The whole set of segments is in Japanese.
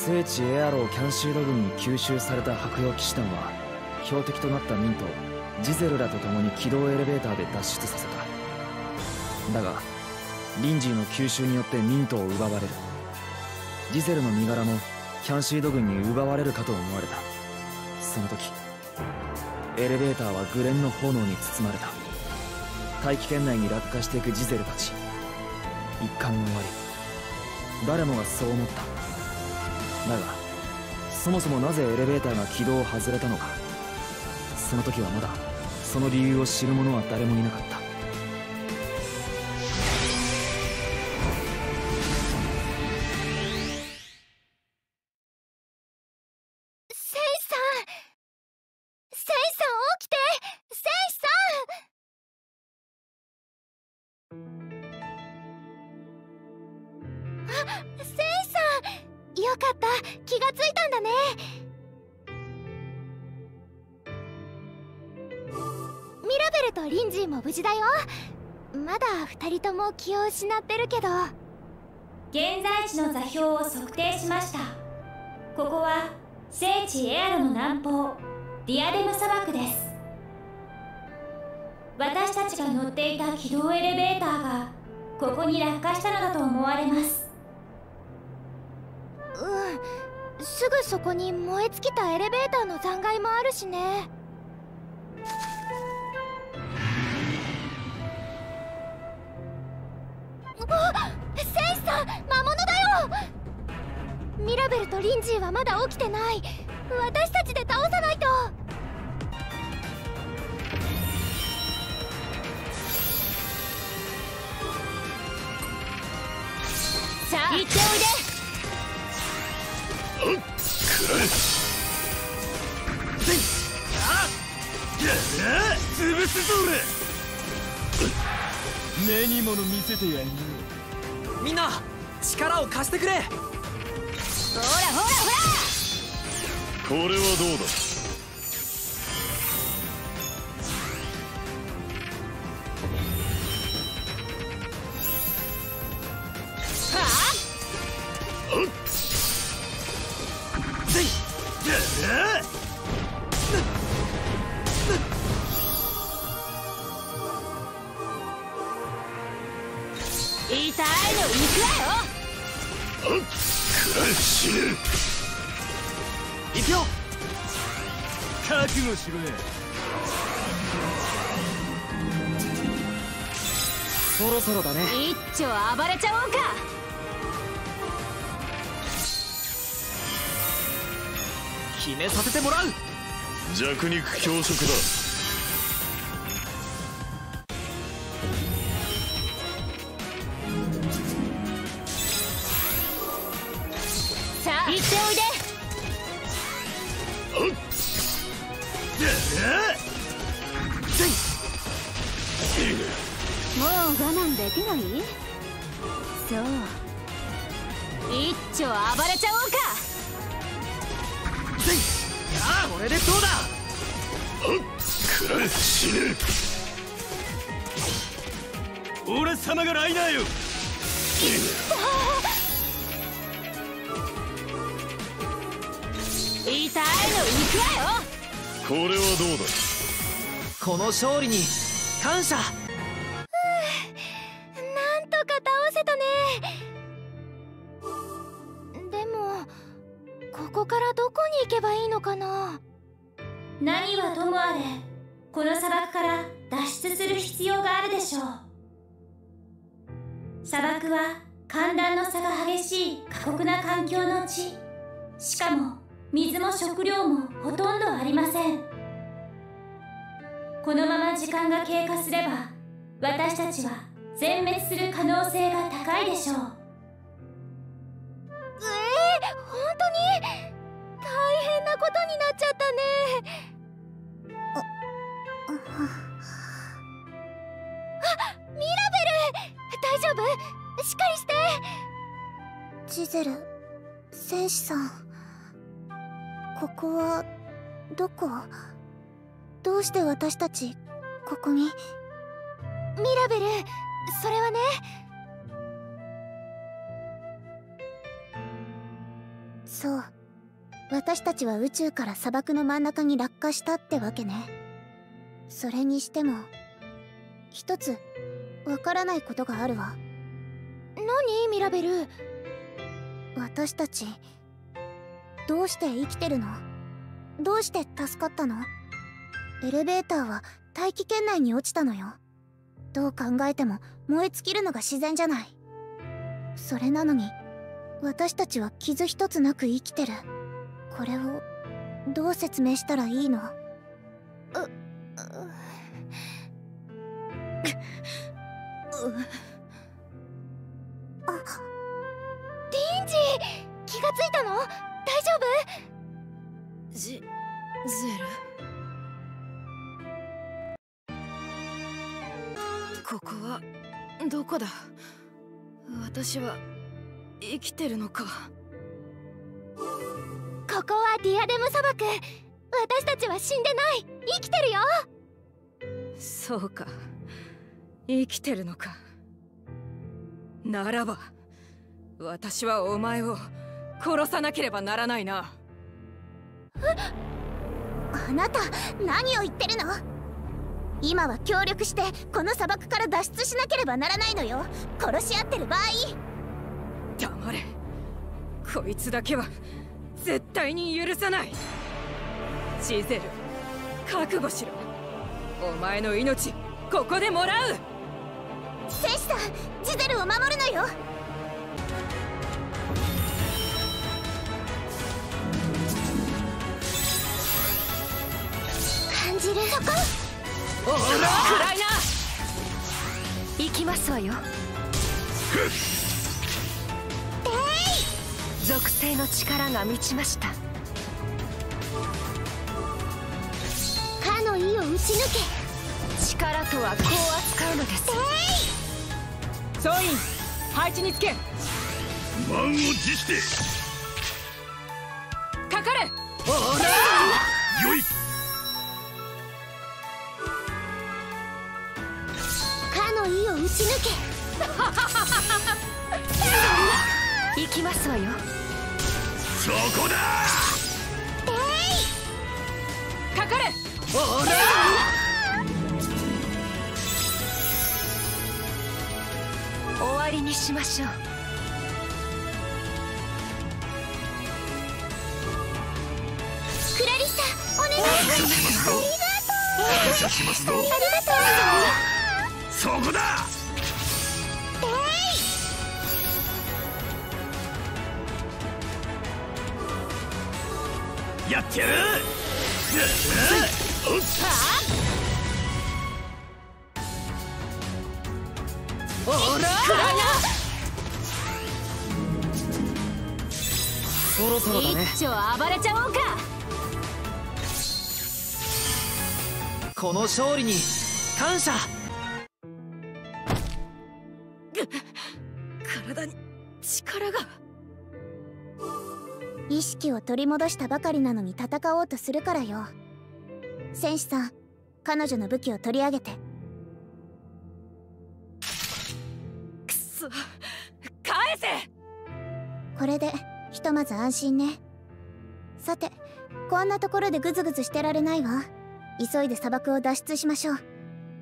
聖地エアローキャンシード軍に吸収された白曜騎士団は標的となったミントをジゼルらと共に軌道エレベーターで脱出させた。だがリンジーの吸収によってミントを奪われる。ジゼルの身柄もキャンシード軍に奪われるかと思われた。その時エレベーターはグレンの炎に包まれた。大気圏内に落下していくジゼルたち。一巻の終わり。誰もがそう思った。だがそもそもなぜエレベーターが軌道を外れたのか、その時はまだその理由を知る者は誰もいなかった。 セイさん、セイさん起きて、セイさん。あ、セイさん、よかった、気がついたんだね。ミラベルとリンジーも無事だよ。まだ2人とも気を失ってるけど。 現在地の座標を測定しました。ここは聖地エアロの南方ディアデム砂漠です。私たちが乗っていた軌道エレベーターがここに落下したのだと思われます。 うん、すぐそこに燃え尽きたエレベーターの残骸もあるしね。セイさん、魔物だよ。ミラベルとリンジーはまだ起きてない。私たちで倒さないと。さあ行っておいで。 潰すぞ俺。目に物見せてやんよ。みんな力を貸してくれ。ほらほらほら。 これはどうだ。 痛いの行くわよ。 死ぬ。 行くよ。覚悟しろや。 そろそろだね。 一丁暴れちゃおうか。 決めさせてもらう。 弱肉強食だ。 さあ行っておいで。もう我慢できない？そう、一丁暴れちゃおうか。 これでどうだ。 くらえ死ぬ。 俺様がライダーよ。 痛いの行くわよ。 これはどうだ。 この勝利に感謝。 なんとか倒せたね。でもここからどこに行けばいいのかな。 何はともあれ、この砂漠から脱出する必要があるでしょう。砂漠は寒暖の差が激しい過酷な環境の地。しかも水も食料もほとんどありません。このまま時間が経過すれば私たちは全滅する可能性が高いでしょう。 本当に大変なことになっちゃったね。あ、ミラベル、大丈夫？しっかりして。ジゼル、戦士さん、ここはどこ？どうして私たちここに？ミラベル、それはね、 そう、私たちは宇宙から砂漠の真ん中に落下したってわけね。それにしても一つわからないことがあるわ。 何ミラベル？ 私たちどうして生きてるの？どうして助かったの？エレベーターは大気圏内に落ちたのよ。どう考えても燃え尽きるのが自然じゃない。それなのに私たちは傷一つなく生きてる。これをどう説明したらいいの？ リンジー、気がついたの？大丈夫？ ゼル、ここはどこだ？私は生きてるのか？ ここはディアデム砂漠。私たちは死んでない。生きてるよ。 そうか、生きてるのか。ならば私はお前を殺さなければならないな。 あなた何を言ってるの？今は協力してこの砂漠から脱出しなければならないのよ。殺し合ってる場合。 黙れ。こいつだけは絶対に許さない。ジゼル、覚悟しろ。お前の命ここでもらう。 戦士さん、ジゼルを守るのよ。感じる。そこ。 おら、暗いな。 行きますわよ。属性の力が満ちました。 かの意を打ち抜け。 力とはこう扱うのです。 総員、配置につけ。 満を持してかかれ。 よい。 かの意を打ち抜け。 行きますわよ。 そこだ。 かかれ。 終わりにしましょう。 クラリッサ、お願いします。 感謝しますぞ。 ありがとう。 そこだ。やってやる。 おら、暗いな。 そろそろだね。 一丁暴れちゃおうか。 この勝利に感謝。 体に力が。 意識を取り戻したばかりなのに戦おうとするからよ。戦士さん、彼女の武器を取り上げて。 くそ、返せ。 これでひとまず安心ね。さて、こんなところでグズグズしてられないわ。急いで砂漠を脱出しましょう。待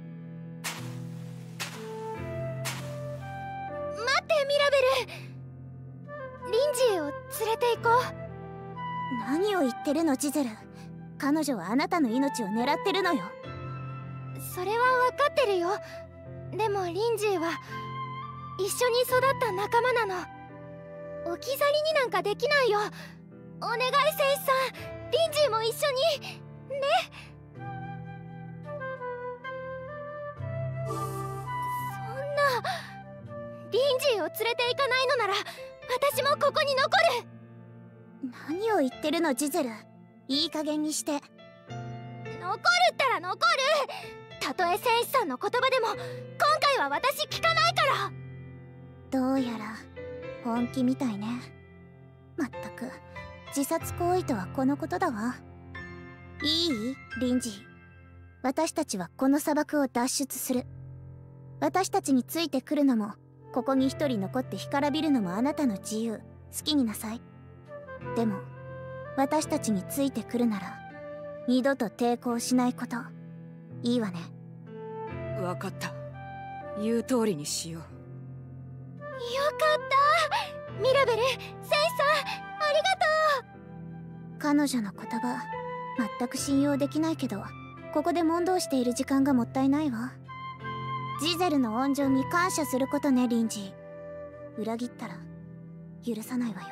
ってミラベル。リンジーを連れて行こう。 何を言ってるのジゼル。彼女はあなたの命を狙ってるのよ。 それは分かってるよ。でもリンジーは一緒に育った仲間なの。置き去りになんかできないよ。お願い戦士さん、リンジーも一緒にね。そんな、リンジーを連れて行かないのなら私もここに残る。 何を言ってるのジゼル。いい加減にして。 残るったら残る。たとえ戦士さんの言葉でも今回は私聞かないから。 どうやら本気みたいね。まったく自殺行為とはこのことだわ。いい？リンジー、私たちはこの砂漠を脱出する。私たちについてくるのもここに一人残って干からびるのもあなたの自由。好きになさい。 でも私たちについてくるなら二度と抵抗しないこと。いいわね。 分かった。言う通りにしよう。 よかったミラベル、センシさん、ありがとう。 彼女の言葉全く信用できないけど、ここで問答している時間がもったいないわ。ジゼルの恩情に感謝することね、リンジー。裏切ったら許さないわよ。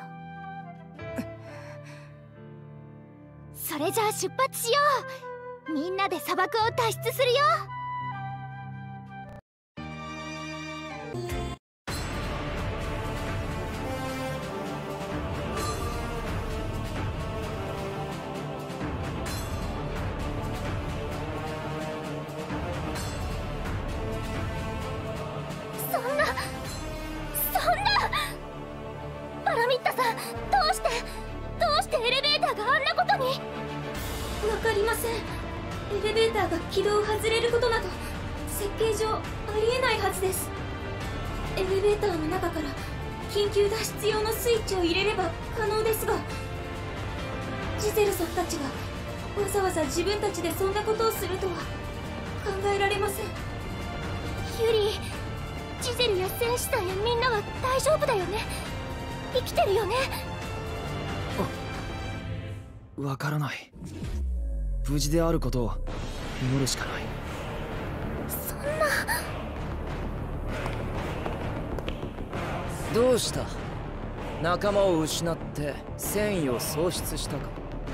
それじゃあ出発しよう。みんなで砂漠を脱出するよ。そんなパラミッタさん、どうしてエレベーターがあんなことに。 わかりません。エレベーターが軌道を外れることなど設計上ありえないはずです。エレベーターの中から緊急脱出用のスイッチを入れれば可能ですが、ジゼルさんたちがわざわざ自分たちでそんなことをするとは考えられません。 ユリ、ジゼルや戦士さんやみんなは大丈夫だよね。生きてるよね。 わからない。無事であることを祈るしかない。 そんな。 どうした？仲間を失って戦意を喪失したか？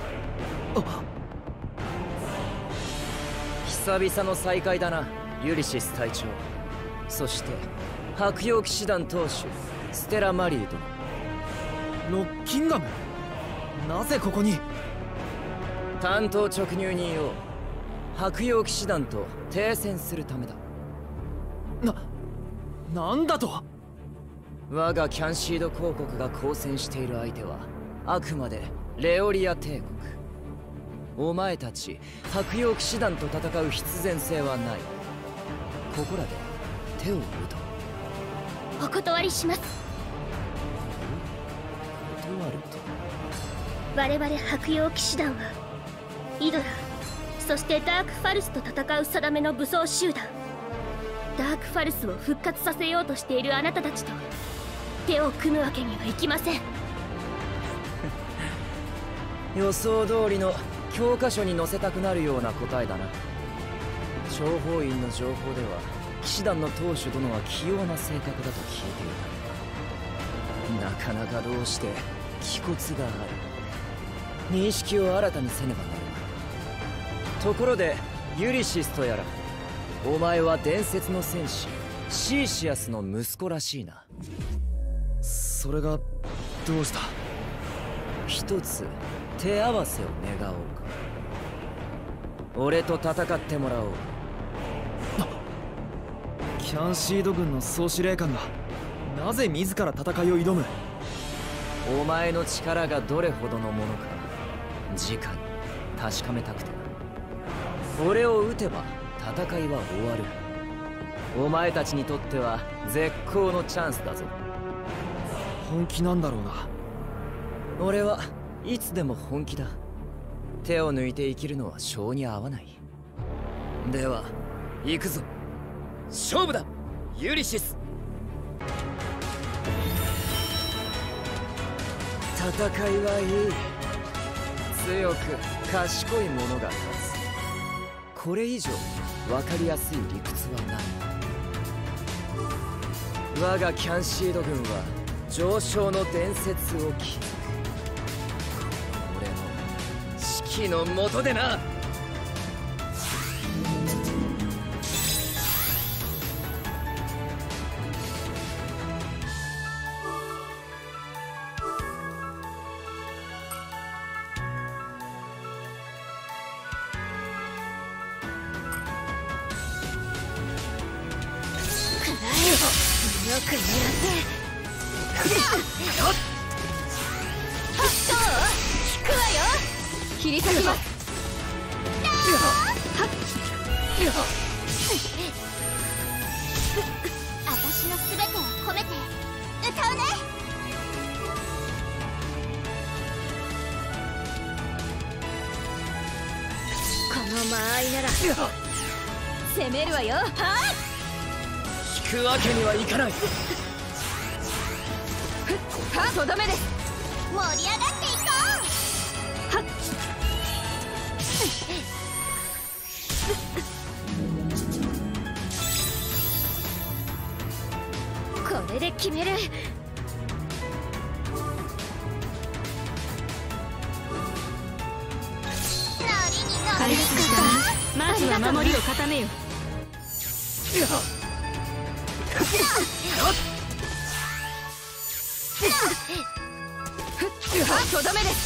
久々の再会だな、ユリシス隊長。そして白曜騎士団当主ステラ・マリー殿。ロッキンガム、なぜここに？担当直入人よ、白曜騎士団と停戦するためだ。なんだと？我がキャンシード公国が交戦している相手はあくまでレオリア帝国。お前たち白曜騎士団と戦う必然性はない。ここらで手を打とう。 お断りします。 断ると？ 我々白曜騎士団はイドラ、そしてダークファルスと戦う定めの武装集団。ダークファルスを復活させようとしているあなたたちと手を組むわけにはいきません。 予想通りの教科書に載せたくなるような答えだな。諜報員の情報では騎士団の当主殿は器用な性格だと聞いていた。なかなかどうして気骨がある。認識を新たにせねばならない。ところでユリシスとやら、お前は伝説の戦士シーシアスの息子らしいな。それがどうした？一つ手合わせを願おうか。俺と戦ってもらおう。キャンシード軍の総司令官がなぜ自ら戦いを挑む？お前の力がどれほどのものか直に確かめたくてな。俺を撃てば戦いは終わる。お前たちにとっては絶好のチャンスだぞ。本気なんだろうな。俺はいつでも本気だ。手を抜いて生きるのは性に合わない。では行くぞ。勝負だユリシス。戦いはいい。強く賢い者が勝つ。これ以上分かりやすい理屈はない。我がキャンシード軍は上昇の伝説を築く。俺の指揮の下でな。 よく狙って引くわよ。切り裂きます。 私の全てを込めて歌うね。 間合いなら攻めるわよ。は引くわけにはいかない。 っとどめです。 盛り上がっていこはっこれで決める。 カリスマさん、まずは守りを固めよ。 とどめです。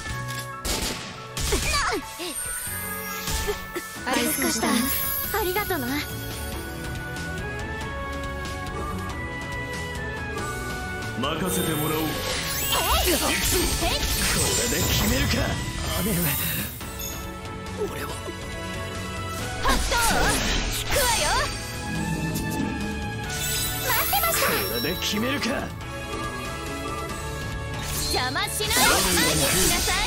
カリスマさん、 ありがとな。 任せてもらおう。 これで決めるか。姉上、俺は引くわよ。待ってました。 これで決めるか。 邪魔しない。安心しなさい。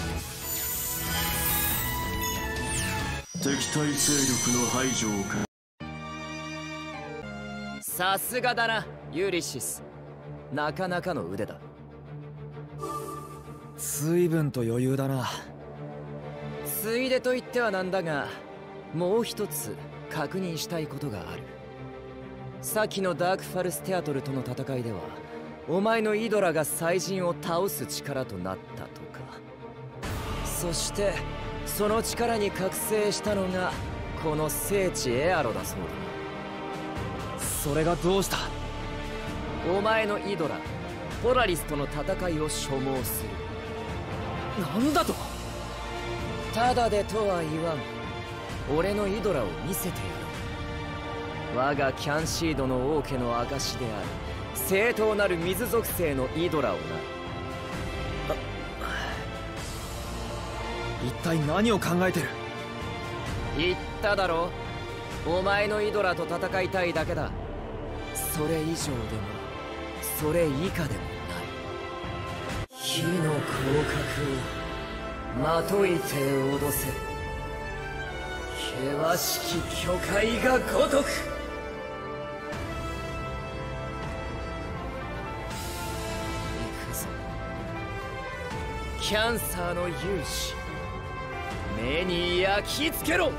敵対勢力の排除をか。 さすがだな、ユリシス。なかなかの腕だ。随分と余裕だな。ついでと言ってはなんだが、もう一つ確認したいことがある。さっきのダークファルステアトルとの戦いでは、お前のイドラが祭人を倒す力となったとか。そしてその力に覚醒したのがこの聖地エアロだそうだな。それがどうした？お前のイドラポラリスとの戦いを所望する。なんだと？ただでとは言わん。俺のイドラを見せてやろう。我がキャンシードの王家の証である正当なる水属性のイドラをな。一体何を考えてる？言っただろ。お前のイドラと戦いたいだけだ。それ以上でもそれ以下でもない。火の広角をまといて脅せ。険しき巨海が如く。行くぞ、キャンサーの勇士。目に焼き付けろ。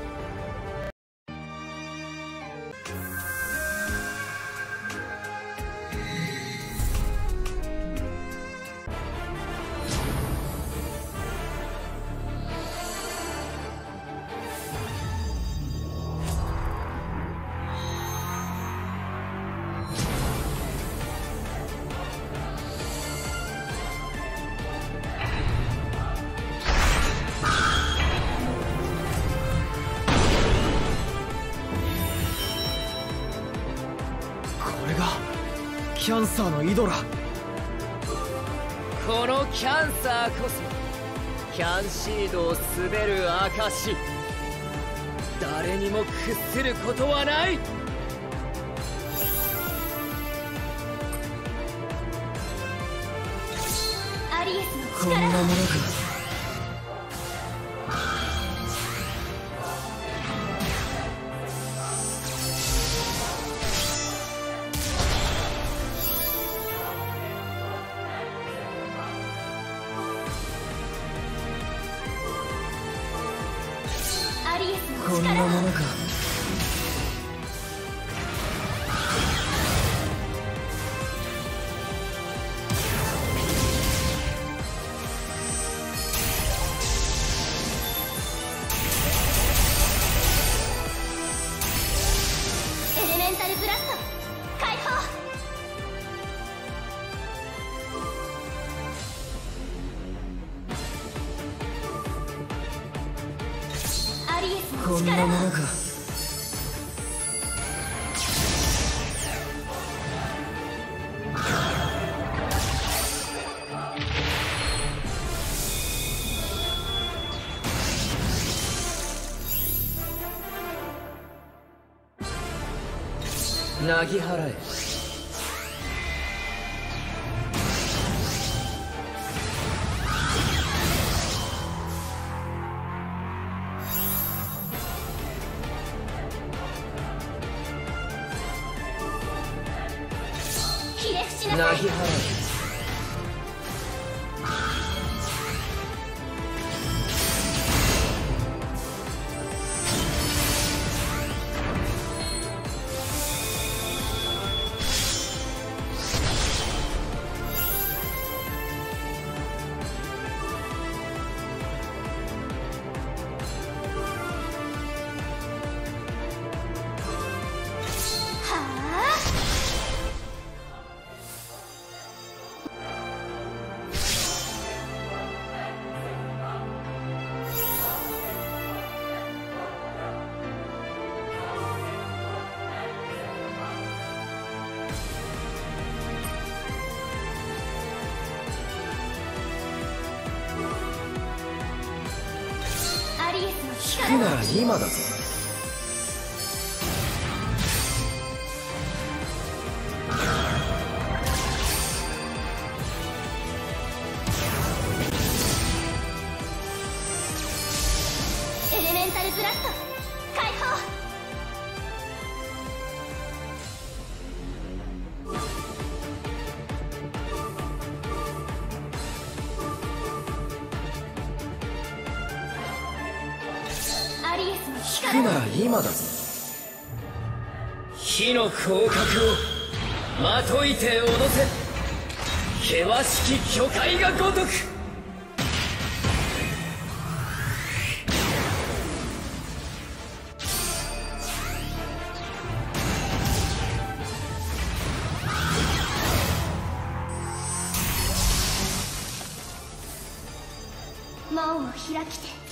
キャンサーのイドラ。このキャンサーこそキャンシードを滑る証。誰にも屈することはない。 アリエスの力。 こんなものか。こんなものか。 エレメンタルブラスト解放。アリエスの力。 こんなものか。なぎ払え。 なさい。 泣き払え。 聞くなら今だぞ。 エレメンタルブラスト解放。 聞くなら今だぞ。 火の広角をまといて脅せ。険しき巨海が如く。 門を開きて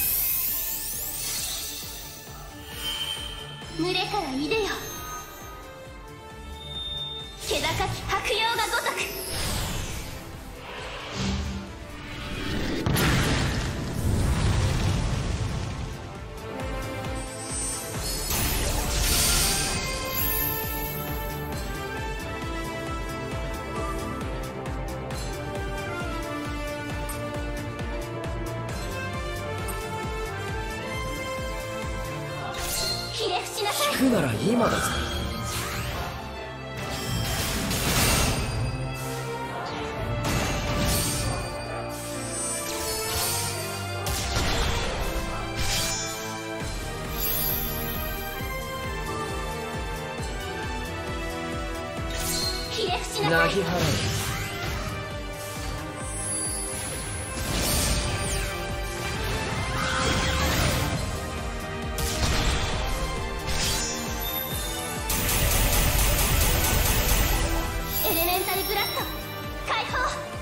群れからいでよ。気高き白鷹が如く。ひれ伏しなさい。 聞くなら今だぞ。 ひれ伏しなさい。 泣き払え。 ブラスト解放。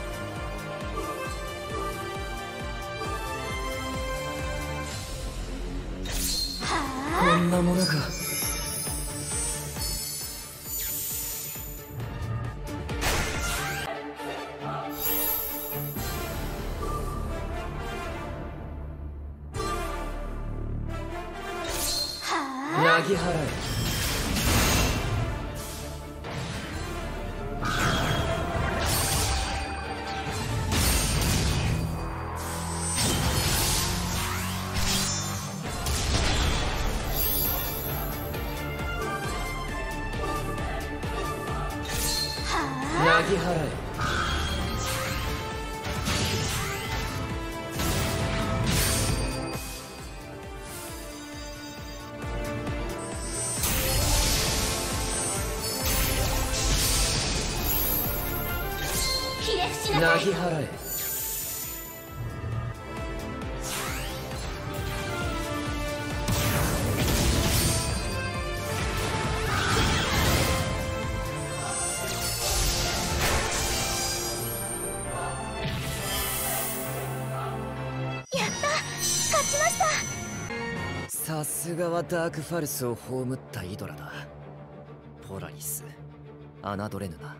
こんなものか。泣き払え。泣き払え。 ひれ伏しなさい。 泣き払え。さすがはダークファルスを葬ったイドラだ。ポラリス、侮れぬな。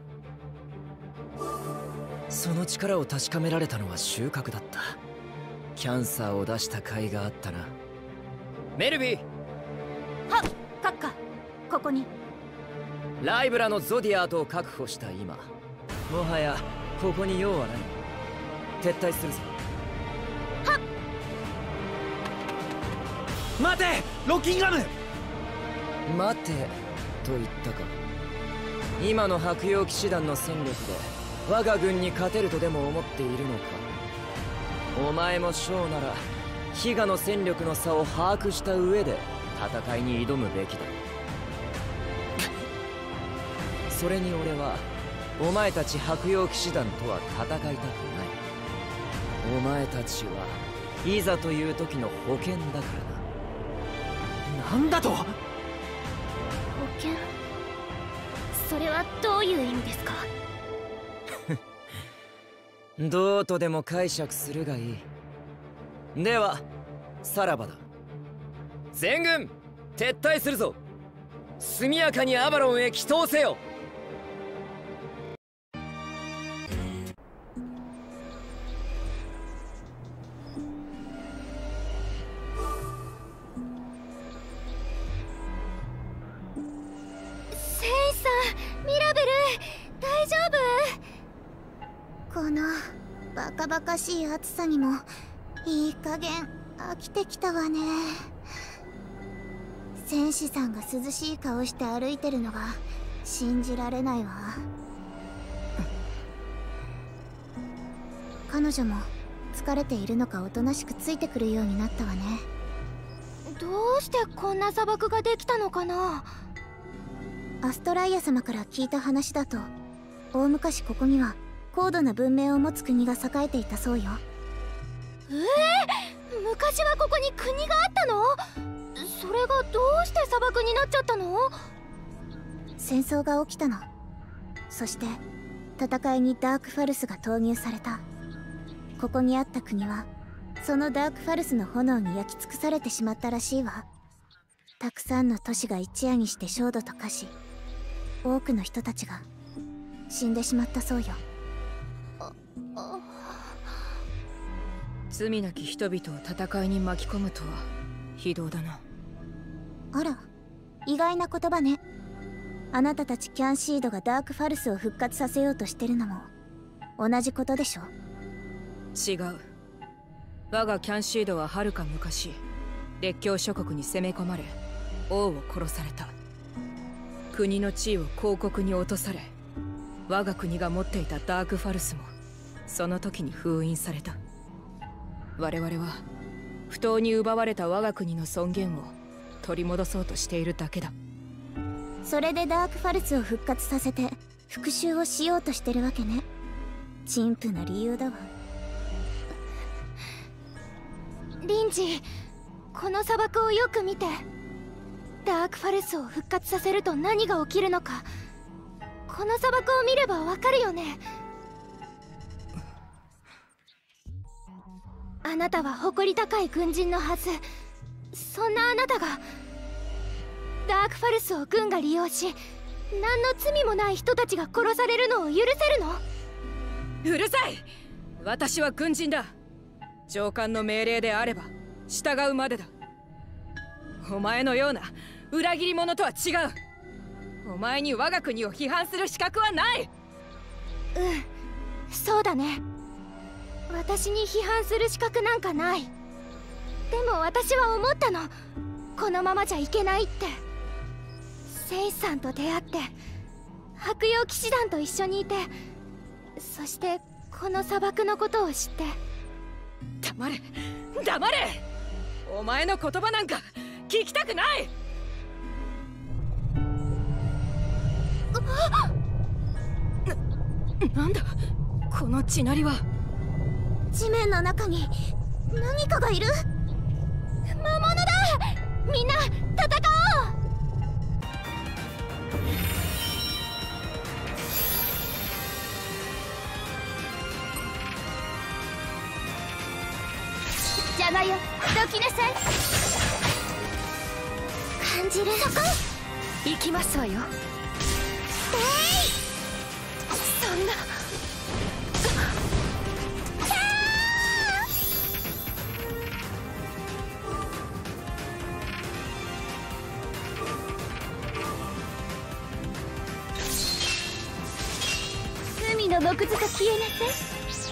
その力を確かめられたのは収穫だった。キャンサーを出した甲斐があったな。メルビー。 はっ、閣下、ここに。 ライブラのゾディアートを確保した今、もはやここに用はない。撤退するぞ。 はっ。 待て、ロッキンガム。 待てと言ったか。 今の白楊騎士団の戦力で我が軍に勝てるとでも思っているのか。お前も将なら比嘉の戦力の差を把握した上で戦いに挑むべきだ。それに俺はお前たち白楊騎士団とは戦いたくない。お前たちはいざという時の保険だからな。 なんだと。 保険？それはどういう意味ですか？ どうとでも解釈するがいい。ではさらばだ。全軍撤退するぞ。速やかにアバロンへ帰投せよ。 セイさん、ミラベル、大丈夫？ このバカバカしい暑さにもいい加減飽きてきたわね。戦士さんが涼しい顔して歩いてるのが信じられないわ。彼女も疲れているのかおとなしくついてくるようになったわね。 どうしてこんな砂漠ができたのかな。 アストライア様から聞いた話だと、大昔ここには高度な文明を持つ国が栄えていたそうよ。 昔はここに国があったの？それがどうして砂漠になっちゃったの？ 戦争が起きたの。そして戦いにダークファルスが投入された。ここにあった国はそのダークファルスの炎に焼き尽くされてしまったらしいわ。たくさんの都市が一夜にして焦土と化し、多くの人たちが死んでしまったそうよ。 罪なき人々を戦いに巻き込むとは非道だな。 あら、意外な言葉ね。あなたたちキャンシードがダークファルスを復活させようとしてるのも同じことでしょ？ 違う。我がキャンシードははるか昔列強諸国に攻め込まれ王を殺された。国の地位を公国に落とされ、我が国が持っていたダークファルスもその時に封印された。我々は不当に奪われた我が国の尊厳を取り戻そうとしているだけだ。 それでダークファルスを復活させて復讐をしようとしてるわけね。陳腐な理由だわ。 リンジ、この砂漠をよく見て。ダークファルスを復活させると何が起きるのか、この砂漠を見ればわかるよね。あなたは誇り高い軍人のはず。そんなあなたがダークファルスを軍が利用し、何の罪もない人たちが殺されるのを許せるの？ うるさい！私は軍人だ。上官の命令であれば従うまでだ。お前のような裏切り者とは違う。お前に我が国を批判する資格はない。 そうだね。私に批判する資格なんかない。でも私は思ったの。このままじゃいけないって。セイさんと出会って白楊騎士団と一緒にいて、そしてこの砂漠のことを知って。 黙れ黙れ。お前の言葉なんか聞きたくない。なんだこの地鳴りは。 地面の中に何かがいる。 魔物だ。みんな戦おう。邪魔よ、どきなさい。 感じる。そこ行きますわよ。そんな。海の木図と消えなさい。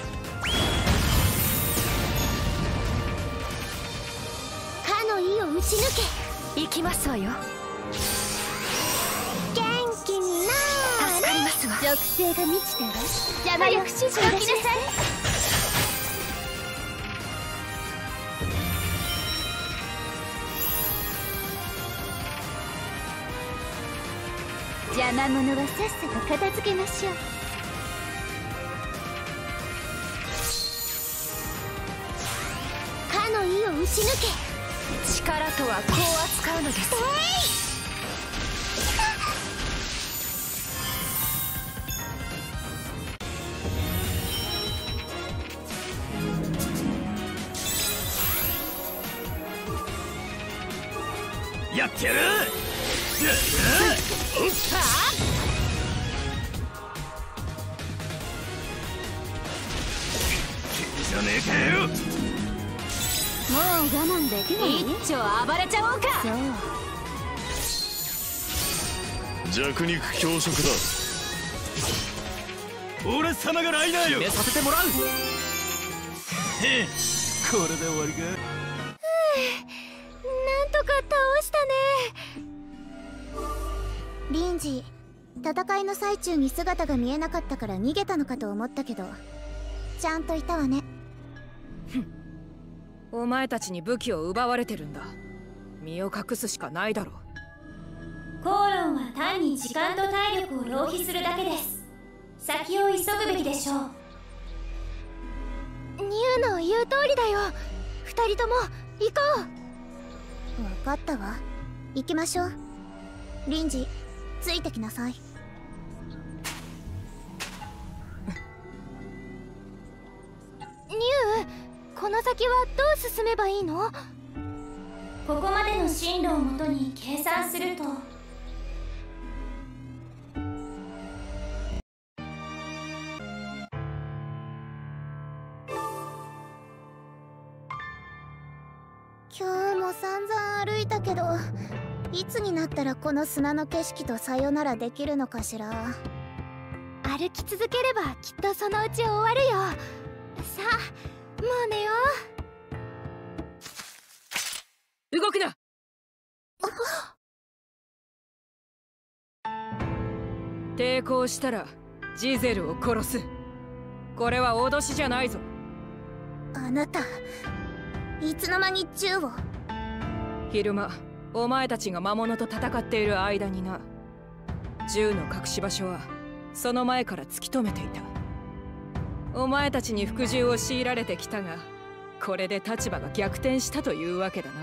かの意を打ち抜け。行きますわよ。 元気になーれ。 属性が満ちたわ。邪魔よ、指示を出しなさい。邪魔者はさっさと片付けましょう。かの意を打ち抜け。 力とはこう扱うのです。 やってやる。じゃねえかよ。 もう我慢できない。 一丁暴れちゃおうか。 弱肉強食だ。俺様がライダーよ。 決めさせてもらう。 これで終わりか。 なんとか倒したね。 リンジ、戦いの最中に姿が見えなかったから逃げたのかと思ったけど、ちゃんといたわね。 お前たちに武器を奪われてるんだ。身を隠すしかないだろう。 口論は単に時間と体力を浪費するだけです。先を急ぐべきでしょう。 ニューの言う通りだよ。二人とも行こう。 分かったわ。行きましょう。リンジ、ついてきなさい。 ニュー、この先はどう進めばいいの？ ここまでの進路をもとに計算すると、 今日も散々歩いたけど、いつになったらこの砂の景色とさよならできるのかしら。 歩き続ければきっとそのうち終わるよ。さあ、もう寝よ動くな。抵抗したらジゼルを殺す。これは脅しじゃないぞ。 あなた、いつの間に銃を。 昼間お前たちが魔物と戦っている間にな。銃の隠し場所はその前から突き止めていた。お前たちに服従を強いられてきたが、これで立場が逆転したというわけだな。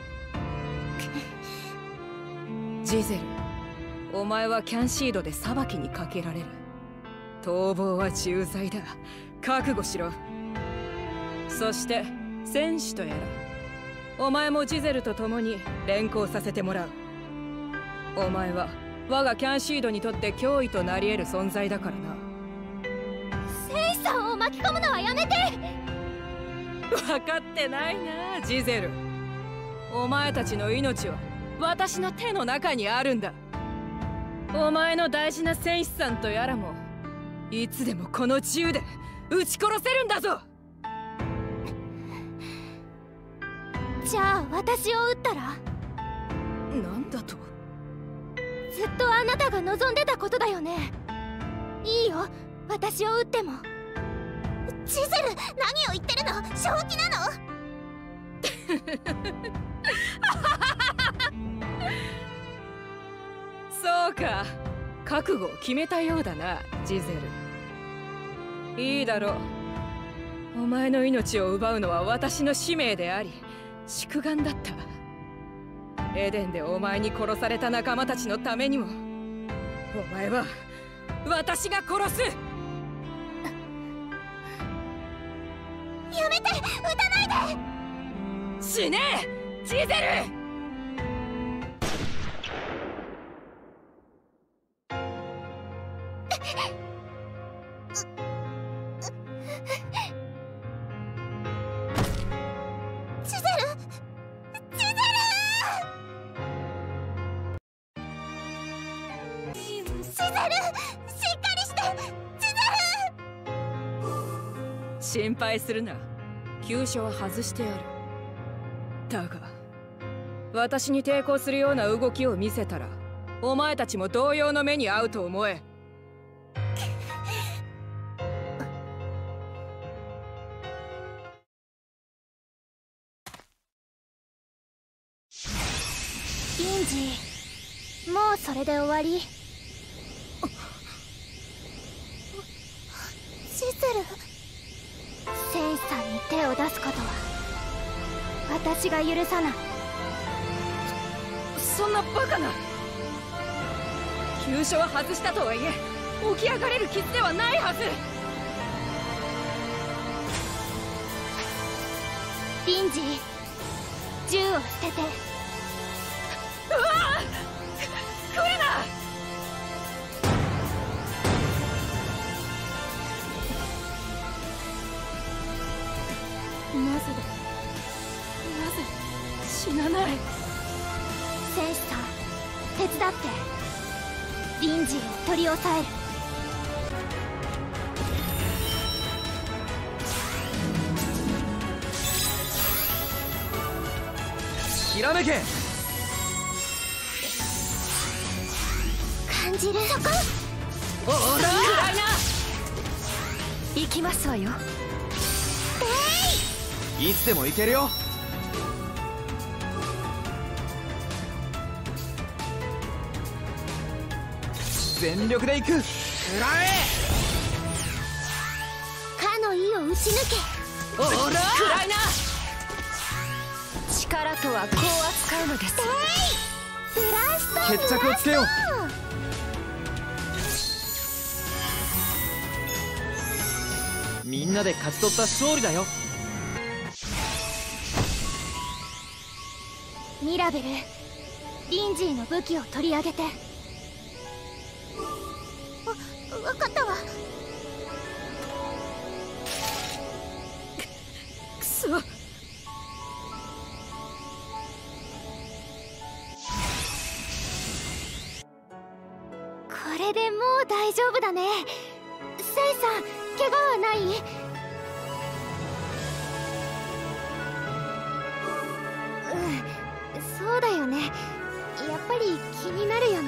ジゼル、お前はキャンシードで裁きにかけられる。逃亡は重罪だ。覚悟しろ。そして戦士とやら、お前もジゼルと共に連行させてもらう。お前は我がキャンシードにとって脅威となり得る存在だからな。 戦士さんを巻き込むのはやめて。 分かってないな、ジゼル。お前たちの命は私の手の中にあるんだ。お前の大事な戦士さんとやらもいつでもこの銃で撃ち殺せるんだぞ。 じゃあ私を撃ったら？ なんだと？ ずっとあなたが望んでたことだよね。いいよ、私を撃っても。 ジゼル、何を言ってるの？正気なの？ そうか、覚悟を決めたようだな、ジゼル。いいだろう。お前の命を奪うのは私の使命であり宿願だった。エデンでお前に殺された仲間たちのためにも、お前は私が殺す。 やめて、撃たないで。 死ねえ、ジゼル。心配するな、急所は外してやる。だが私に抵抗するような動きを見せたら、お前たちも同様の目に遭うと思え。 リンジー、もうそれで終わり？ジゼル、 戦士さんに手を出すことは私が許さない。 そんなバカな。急所は外したとはいえ起き上がれる傷ではないはず。 リンジー、銃を捨てて。 うわあ！来るな！なぜ死なない？ 戦士さん、手伝って。リンジーを取り押さえる。 ひらめけ！ 感じる。そこ！ おら！暗いな！ 行きますわよ。 いつでも行けるよ。全力で行く。食らえ！ かの意を打ち抜け。 おら！暗いな！ 力とはこう扱うのです。 ブラスト！ 決着をつけよう。みんなで勝ち取った勝利だよ。 ミラベル、リンジーの武器を取り上げて。 わかったわ。 くそ！ これでもう大丈夫だね。セイさん、怪我はない？そうだよね。やっぱり気になるよね。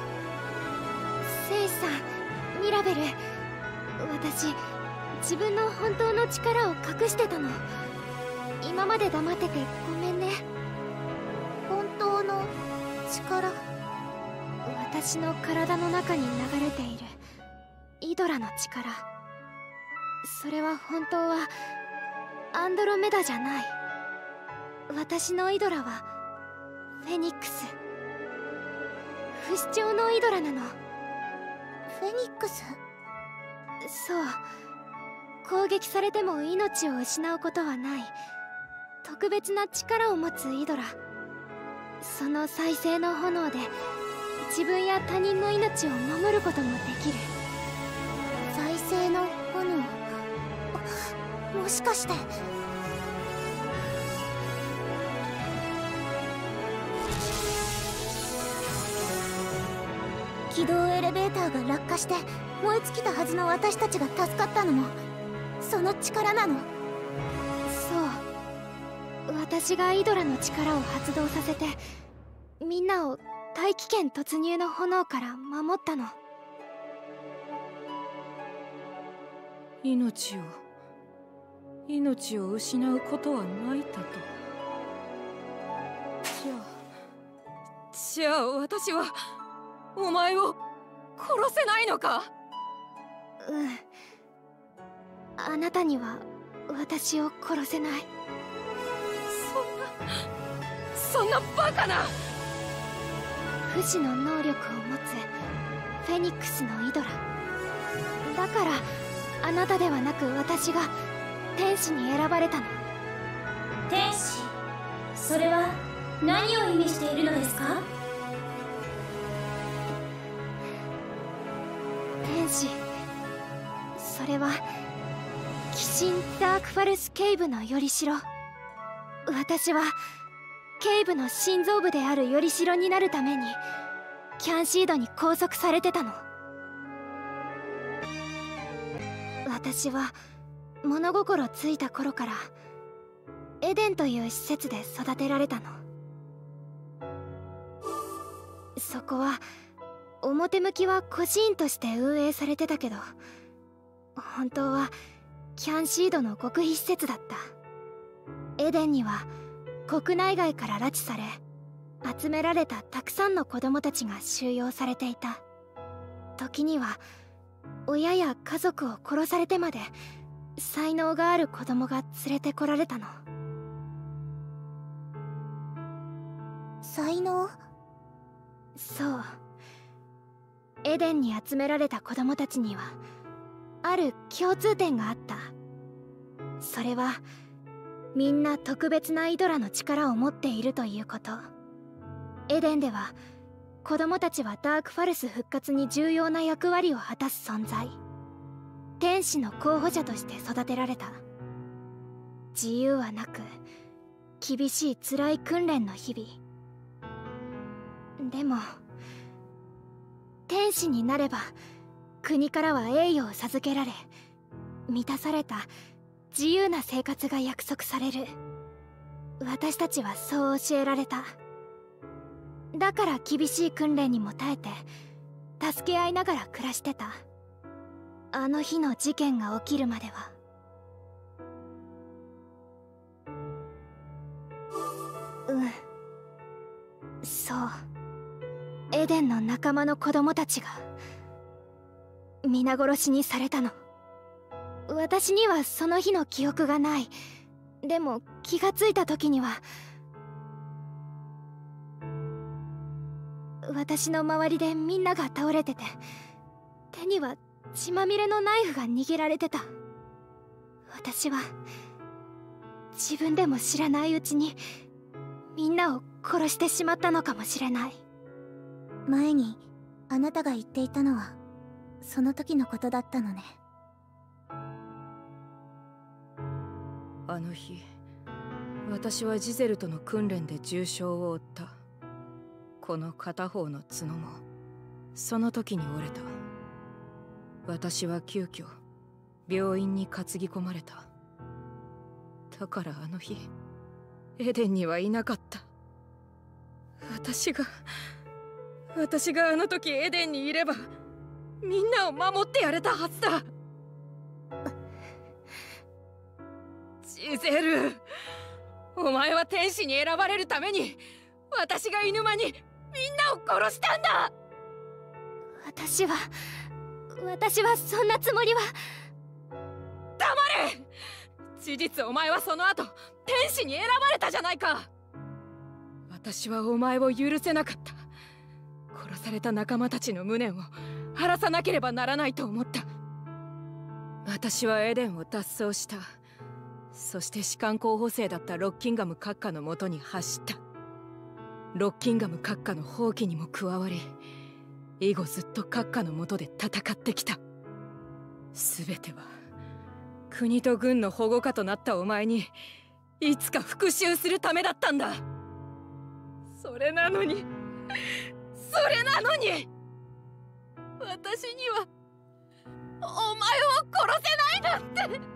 セイさん、ミラベル、私自分の本当の力を隠してたの。今まで黙っててごめんね。 本当の力？ 私の体の中に流れているイドラの力、それは本当はアンドロメダじゃない。私のイドラはフェニックス、不死鳥のイドラなの。 フェニックス？ そう、攻撃されても命を失うことはない特別な力を持つイドラ。その再生の炎で自分や他人の命を守ることもできる。 再生の炎？もしかして。軌道エレベーターが落下して燃え尽きたはずの私たちが助かったのもその力なの？ そう、私がイドラの力を発動させてみんなを大気圏突入の炎から守ったの。 命を失うことはないだと。じゃあ私はお前を殺せないのか？ あなたには私を殺せない。 そんなバカな！ 不死の能力を持つフェニックスのイドラだから、あなたではなく私が天使に選ばれたの。 天使、それは何を意味しているのですか？ 天使、それは鬼神ダークファルスケイブのよりしろ。私はケイブの心臓部であるよりしろになるためにキャンシードに拘束されてたの。私は物心ついた頃からエデンという施設で育てられたの。そこは表向きは孤児院として運営されてたけど、本当はキャンシードの極秘施設だった。エデンには国内外から拉致され集められたたくさんの子供たちが収容されていた。時には親や家族を殺されてまで才能がある子供が連れてこられたの。 才能？ そう。エデンに集められた子供たちにはある共通点があった。それはみんな特別なイドラの力を持っているということ。エデンでは子供たちはダークファルス復活に重要な役割を果たす存在、天使の候補者として育てられた。自由はなく厳しい辛い訓練の日々。でも天使になれば国からは栄誉を授けられ、満たされた自由な生活が約束される。私たちはそう教えられた。だから厳しい訓練にも耐えて助け合いながら暮らしてた。あの日の事件が起きるまでは。そう、エデンの仲間の子供たちが皆殺しにされたの。私にはその日の記憶がない。でも気がついた時には私の周りでみんなが倒れてて、手には血まみれのナイフが握られてた。私は自分でも知らないうちにみんなを殺してしまったのかもしれない。 前にあなたが言っていたのはその時のことだったのね。 あの日、私はジゼルとの訓練で重傷を負った。この片方の角もその時に折れた。私は急遽病院に担ぎ込まれた。だからあの日エデンにはいなかった。私があの時エデンにいればみんなを守ってやれたはずだ。ジゼル、お前は天使に選ばれるために私が犬間にみんなを殺したんだ。 私はそんなつもりは。 黙れ。事実お前はその後天使に選ばれたじゃないか。私はお前を許せなかった。殺された仲間たちの無念を晴らさなければならないと思った。私はエデンを脱走した。そして士官候補生だったロッキンガム閣下のもとに走った。ロッキンガム閣下の放棄にも加わり、以後ずっと閣下のもとで戦ってきた。全ては国と軍の保護下となったお前にいつか復讐するためだったんだ。それなのに私にはお前を殺せないなんて。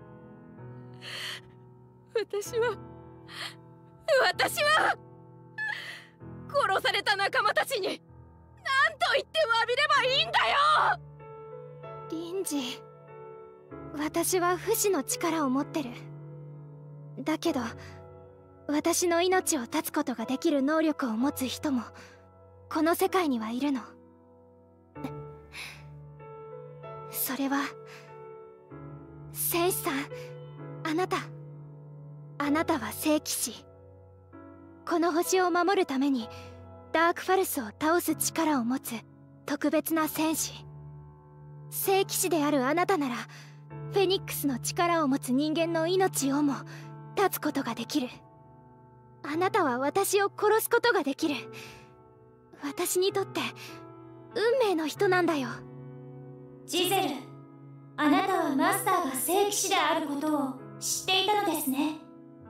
私は殺された仲間たちに何と言って詫びればいいんだよ。 リンジ、私は不死の力を持ってる。だけど私の命を絶つことができる能力を持つ人もこの世界にはいるの。それは戦士さん、あなたは聖騎士。この星を守るためにダークファルスを倒す力を持つ特別な戦士。聖騎士であるあなたならフェニックスの力を持つ人間の命をも絶つことができる。あなたは私を殺すことができる。私にとって運命の人なんだよ。 ジゼル、あなたはマスターが聖騎士であることを知っていたのですね。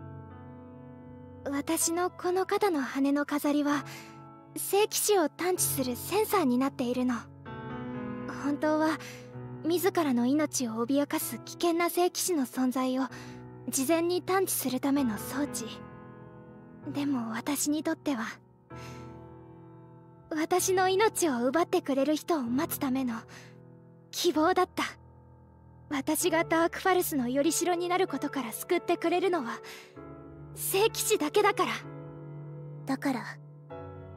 私のこの肩の羽の飾りは聖騎士を探知するセンサーになっているの。本当は自らの命を脅かす危険な聖騎士の存在を事前に探知するための装置。でも私にとっては私の命を奪ってくれる人を待つための希望だった。私がダークファルスのよりしろになることから救ってくれるのは聖騎士だけだから。 だから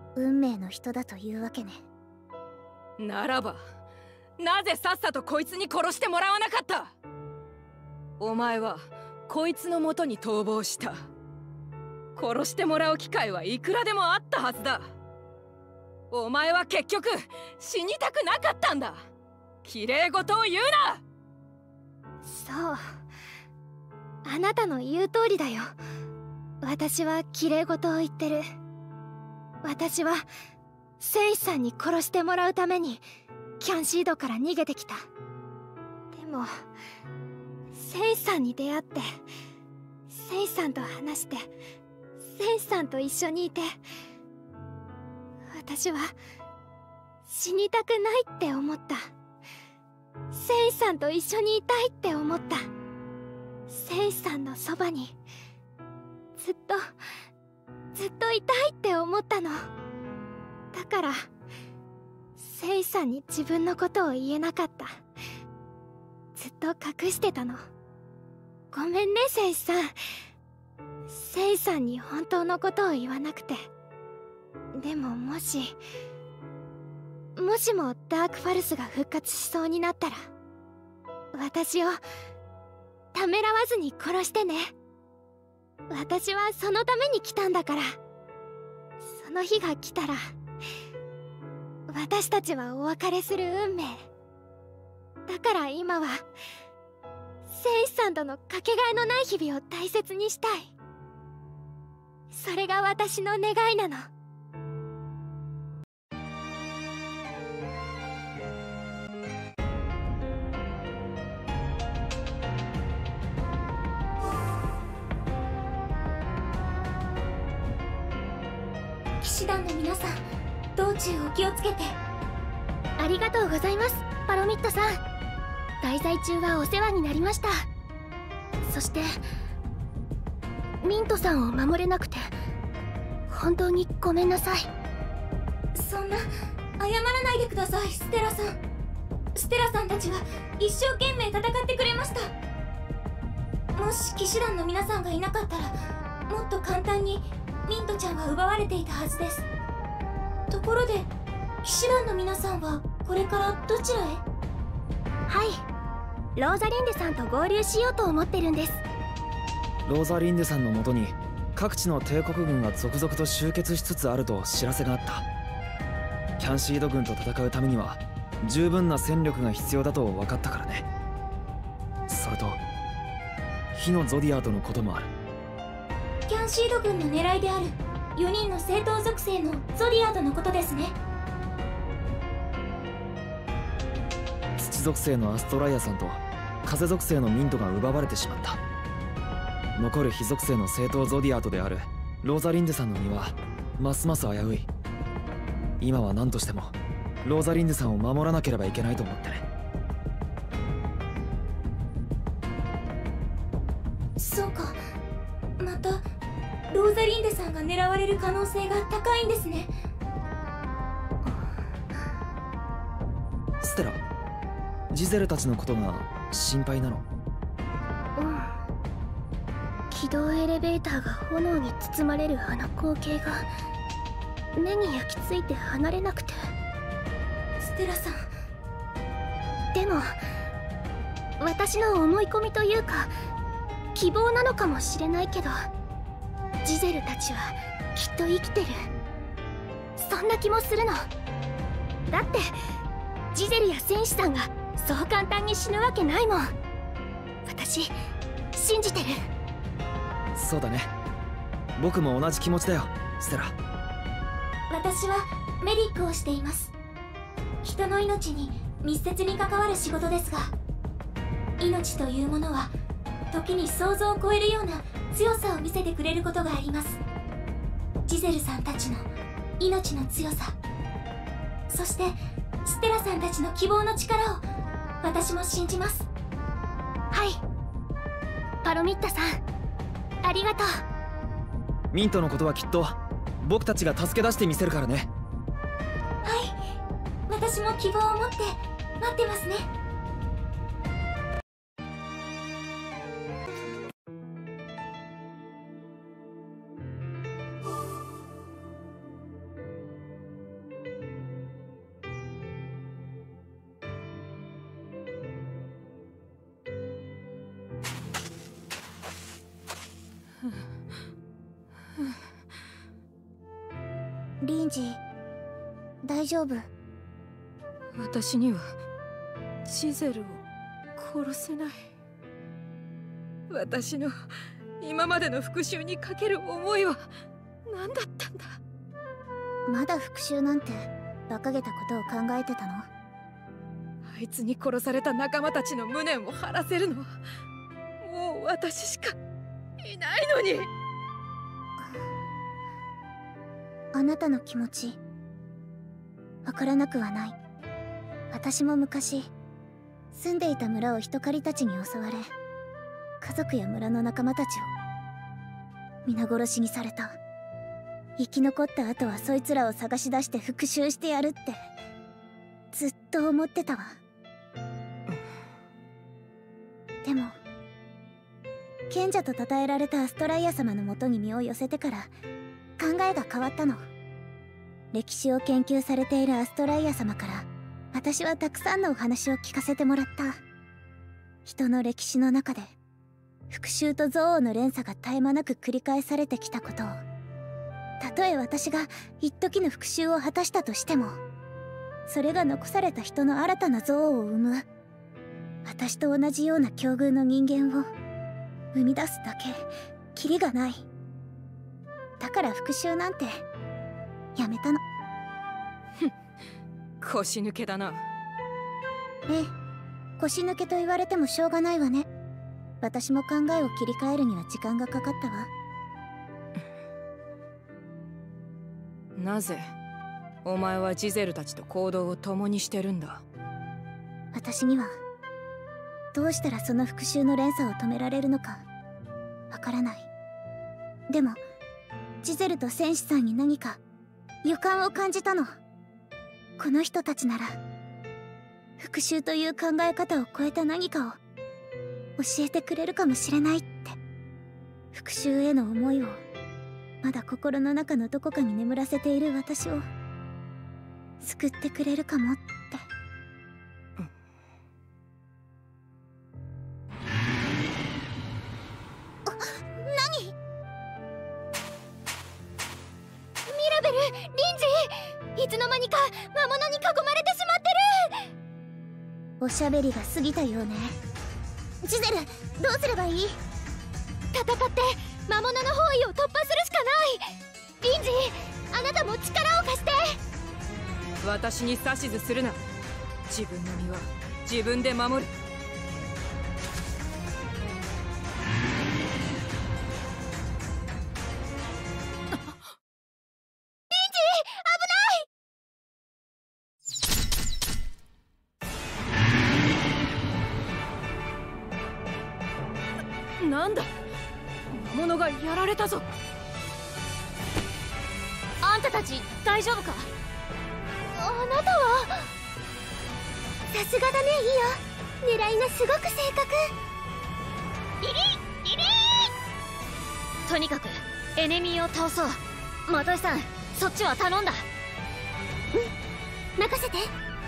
運命の人だというわけね。 ならばなぜさっさとこいつに殺してもらわなかった。お前はこいつのもとに逃亡した。殺してもらう機会はいくらでもあったはずだ。お前は結局死にたくなかったんだ。綺麗事を言うな。 そう、あなたの言う通りだよ。私は綺麗事を言ってる。私は戦士さんに殺してもらうためにキャンシードから逃げてきた。でも戦士さんに出会って、戦士さんと話して、戦士さんと一緒にいて、私は死にたくないって思った。戦士さんと一緒にいたいって思った。戦士さんのそばにずっといたいって思ったの。だから戦士さんに自分のことを言えなかった。ずっと隠してたの。ごめんね、戦士さん。戦士さんに本当のことを言わなくて。でももしもダークファルスが復活しそうになったら、私をためらわずに殺してね。私はそのために来たんだから。その日が来たら私たちはお別れする運命だから、今は戦士さんとのかけがえのない日々を大切にしたい。それが私の願いなの。 騎士団の皆さん、道中お気をつけて。 ありがとうございます、パロミットさん。滞在中はお世話になりました。そしてミントさんを守れなくて本当にごめんなさい。 そんな、謝らないでください、ステラさん。ステラさんたちは一生懸命戦ってくれました。もし騎士団の皆さんがいなかったら、もっと簡単にミントちゃんは奪われていたはずです。ところで騎士団の皆さんはこれからどちらへ？ はい、ローザリンデさんと合流しようと思ってるんです。 ローザリンデさんのもとに各地の帝国軍が続々と集結しつつあると知らせがあった。キャンシード軍と戦うためには十分な戦力が必要だと分かったからね。それと火のゾディアートのこともある。 キャンシード軍の狙いである4人の正統属性のゾディアートのことですね。 土属性のアストライアさんと風属性のミントが奪われてしまった。残る火属性の正統ゾディアートであるローザリンデさんの身はますます危うい。今は何としてもローザリンデさんを守らなければいけないと思ってね。 そうか、またローザリンデさんが狙われる可能性が高いんですね。 ステラ、ジゼルたちのことが心配なの？ 軌道エレベーターが炎に包まれるあの光景が目に焼き付いて離れなくて。 ステラさん。 でも私の思い込みというか希望なのかもしれないけど、ジゼルたちはきっと生きてる、そんな気もするの。だってジゼルや戦士さんがそう簡単に死ぬわけないもん。私信じてる。 そうだね、僕も同じ気持ちだよ、ステラ。 私はメディックをしています。人の命に密接に関わる仕事ですが、命というものは時に想像を超えるような強さを見せてくれることがあります。ジゼルさんたちの命の強さ、そしてステラさんたちの希望の力を私も信じます。 はい、パロミッタさん、ありがとう。 ミントのことはきっと僕たちが助け出してみせるからね。 はい、私も希望を持って待ってますね。 リンジ大丈夫？ 私にはジゼルを殺せない。私の今までの復讐にかける思いは何だったんだ。 まだ復讐なんて馬鹿げたことを考えてたの？ あいつに殺された仲間たちの無念を晴らせるのはもう私しかいないのに。 あなたの気持ちわからなくはない。私も昔住んでいた村を人狩りたちに襲われ、家族や村の仲間たちを皆殺しにされた。生き残った後はそいつらを探し出して復讐してやるってずっと思ってたわ。でも賢者と称えられたアストライア様のもとに身を寄せてから考えが変わったの。歴史を研究されているアストライア様から私はたくさんのお話を聞かせてもらった。人の歴史の中で復讐と憎悪の連鎖が絶え間なく繰り返されてきたことを、たとえ私が一時の復讐を果たしたとしても、それが残された人の新たな憎悪を生む、私と同じような境遇の人間を生み出すだけキリがない。だから復讐なんてやめたの。 腰抜けだな。 ええ、腰抜けと言われてもしょうがないわね。私も考えを切り替えるには時間がかかったわ。 なぜお前はジゼルたちと行動を共にしてるんだ？ 私にはどうしたらその復讐の連鎖を止められるのかわからない。でもジゼルと戦士さんに何か予感を感じたの。この人たちなら復讐という考え方を超えた何かを教えてくれるかもしれないって。復讐への思いをまだ心の中のどこかに眠らせている私を救ってくれるかもって。何？ ミラベル、リンジ、いつの間にか魔物に囲まれてしまってる。 おしゃべりが過ぎたようね。ジゼル、どうすればいい？ 戦って魔物の包囲を突破するしかない。リンジ、あなたも力を貸して。 私に指図するな。自分の身は自分で守る。なんだ、魔物がやられたぞ。 あんたたち大丈夫か？ あなたは。さすがだね、イオ。狙いがすごく正確。リリー、リリー。 とにかくエネミーを倒そう。マトイさん、そっちは頼んだ。 任せて。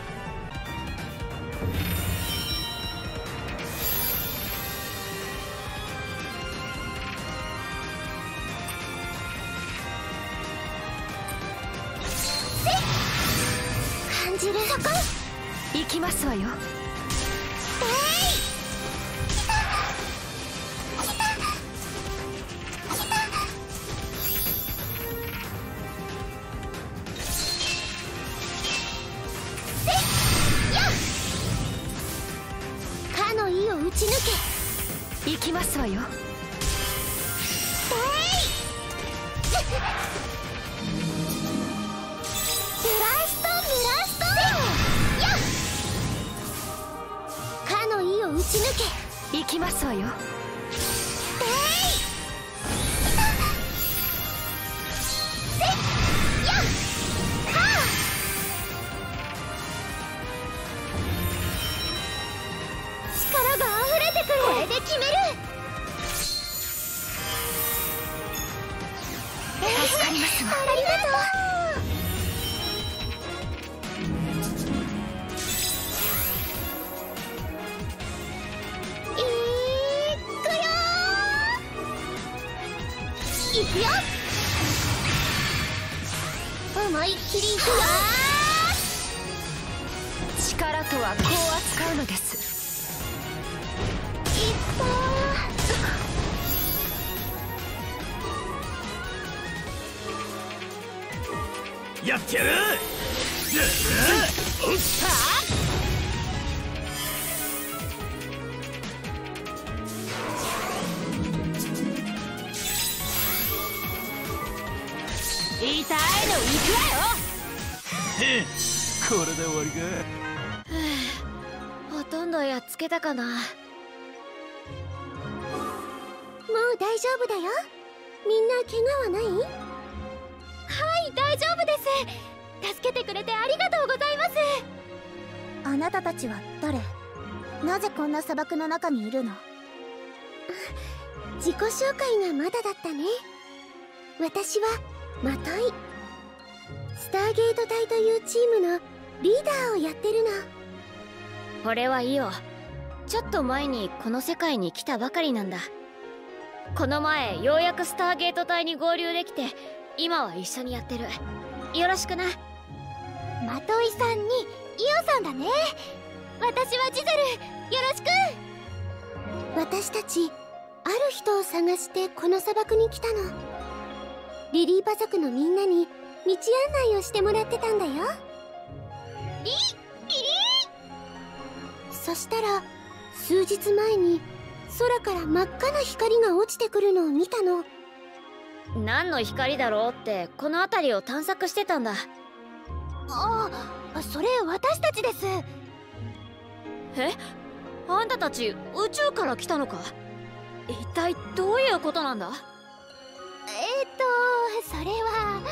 感じる。そこ行きますわよ。 かの意を打ち抜け。 行きますわよ。 ブラスト、ブラスト。かの意を打ち抜け。 行きますわよ。 力が溢れてくる。これで決める。 助かりますわ。 ありがとう。いく思いっきりいくよ。 力とはこう扱うのです。 いったー。やってやる。 痛いの行くわよ。 これで終わりか。 ほとんどやっつけたかな。 もう大丈夫だよ。みんな怪我はない？ はい、大丈夫です。助けてくれてありがとうございます。 あなたたちは誰？なぜこんな砂漠の中にいるの？自己紹介がまだだったね。私はマトイ。スターゲート隊というチームのリーダーをやってるの。 俺はイオ。ちょっと前にこの世界に来たばかりなんだ。この前ようやくスターゲート隊に合流できて、今は一緒にやってる。よろしくな。 マトイさんにイオさんだね。私はジゼル。よろしく。私たちある人を探してこの砂漠に来たの。リリーパ族のみんなに道案内をしてもらってたんだよ。リリー。そしたら数日前に空から真っ赤な光が落ちてくるのを見たの。 何の光だろうってこの辺りを探索してたんだ。 ああ、それ私たちです。 え？あんたたち宇宙から来たのか？一体どういうことなんだ？ それは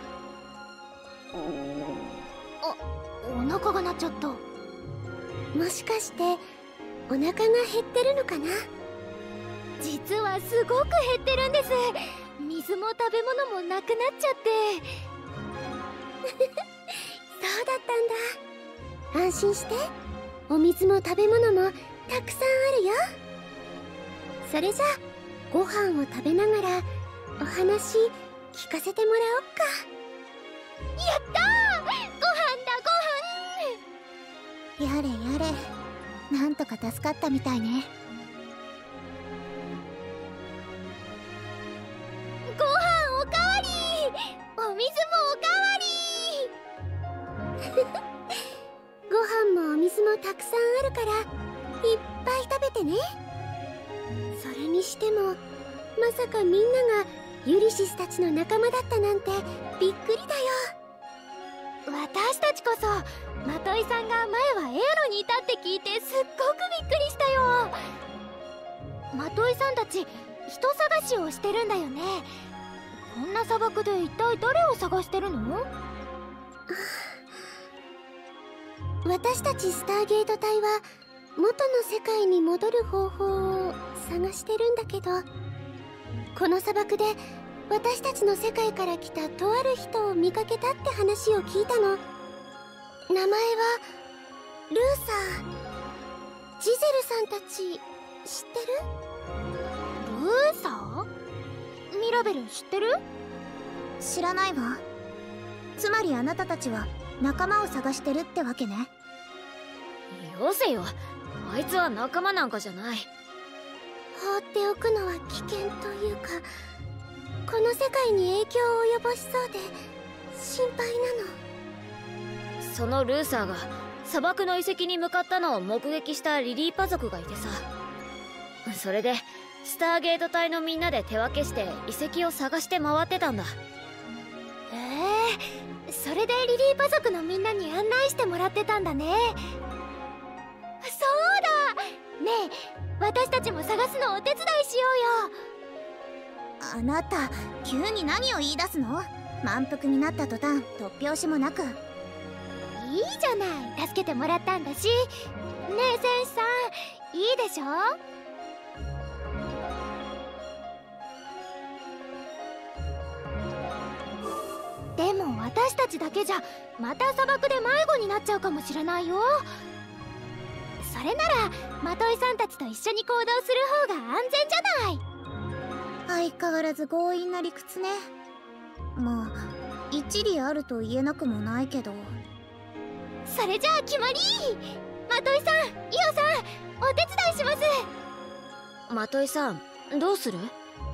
お腹が鳴っちゃった。もしかしてお腹が減ってるのかな？実はすごく減ってるんです。水も食べ物もなくなっちゃってそうだったんだ。安心して、お水も食べ物もたくさんあるよ。それじゃあご飯を食べながらお話聞かせてもらおっか。やったー！ご飯だ、ご飯。やれやれ、なんとか助かったみたいね。ご飯おかわり、お水もおかわりご飯もお水もたくさんあるからいっぱい食べてね。それにしてもまさかみんながユリシスたちの仲間だったなんてびっくりだよ。私たちこそマトイさんが前はエアロにいたって聞いてすっごくびっくりしたよ。マトイさんたち人探しをしてるんだよね。こんな砂漠で一体誰を探してるの？私たちスターゲート隊は元の世界に戻る方法を探してるんだけど、この砂漠で私たちの世界から来たとある人を見かけたって話を聞いたの。名前はルーサー。ジゼルさんたち知ってる？ルーサー？ミラベル知ってる？知らないわ。つまりあなたたちは仲間を探してるってわけね。 よせよ、あいつは仲間なんかじゃない。 放っておくのは危険というか、この世界に影響を及ぼしそうで心配なの。 そのルーサーが砂漠の遺跡に向かったのを目撃したリリーパ族がいてさ、それでスターゲート隊のみんなで手分けして遺跡を探して回ってたんだ。 それでリリーパ族のみんなに案内してもらってたんだね。そうだね。え、私たちも探すのお手伝いしようよ。あなた急に何を言い出すの？満腹になった途端突拍子もなく。いいじゃない、助けてもらったんだし。ねえ戦士さん、いいでしょ？でも私たちだけじゃまた砂漠で迷子になっちゃうかもしれないよ。それならマトイさんたちと一緒に行動する方が安全じゃない。相変わらず強引な理屈ね。もういっ一理あると言えなくもないけど。 それじゃあ決まり。まといさん、イオさん、お手伝いします。 まといさん、どうする？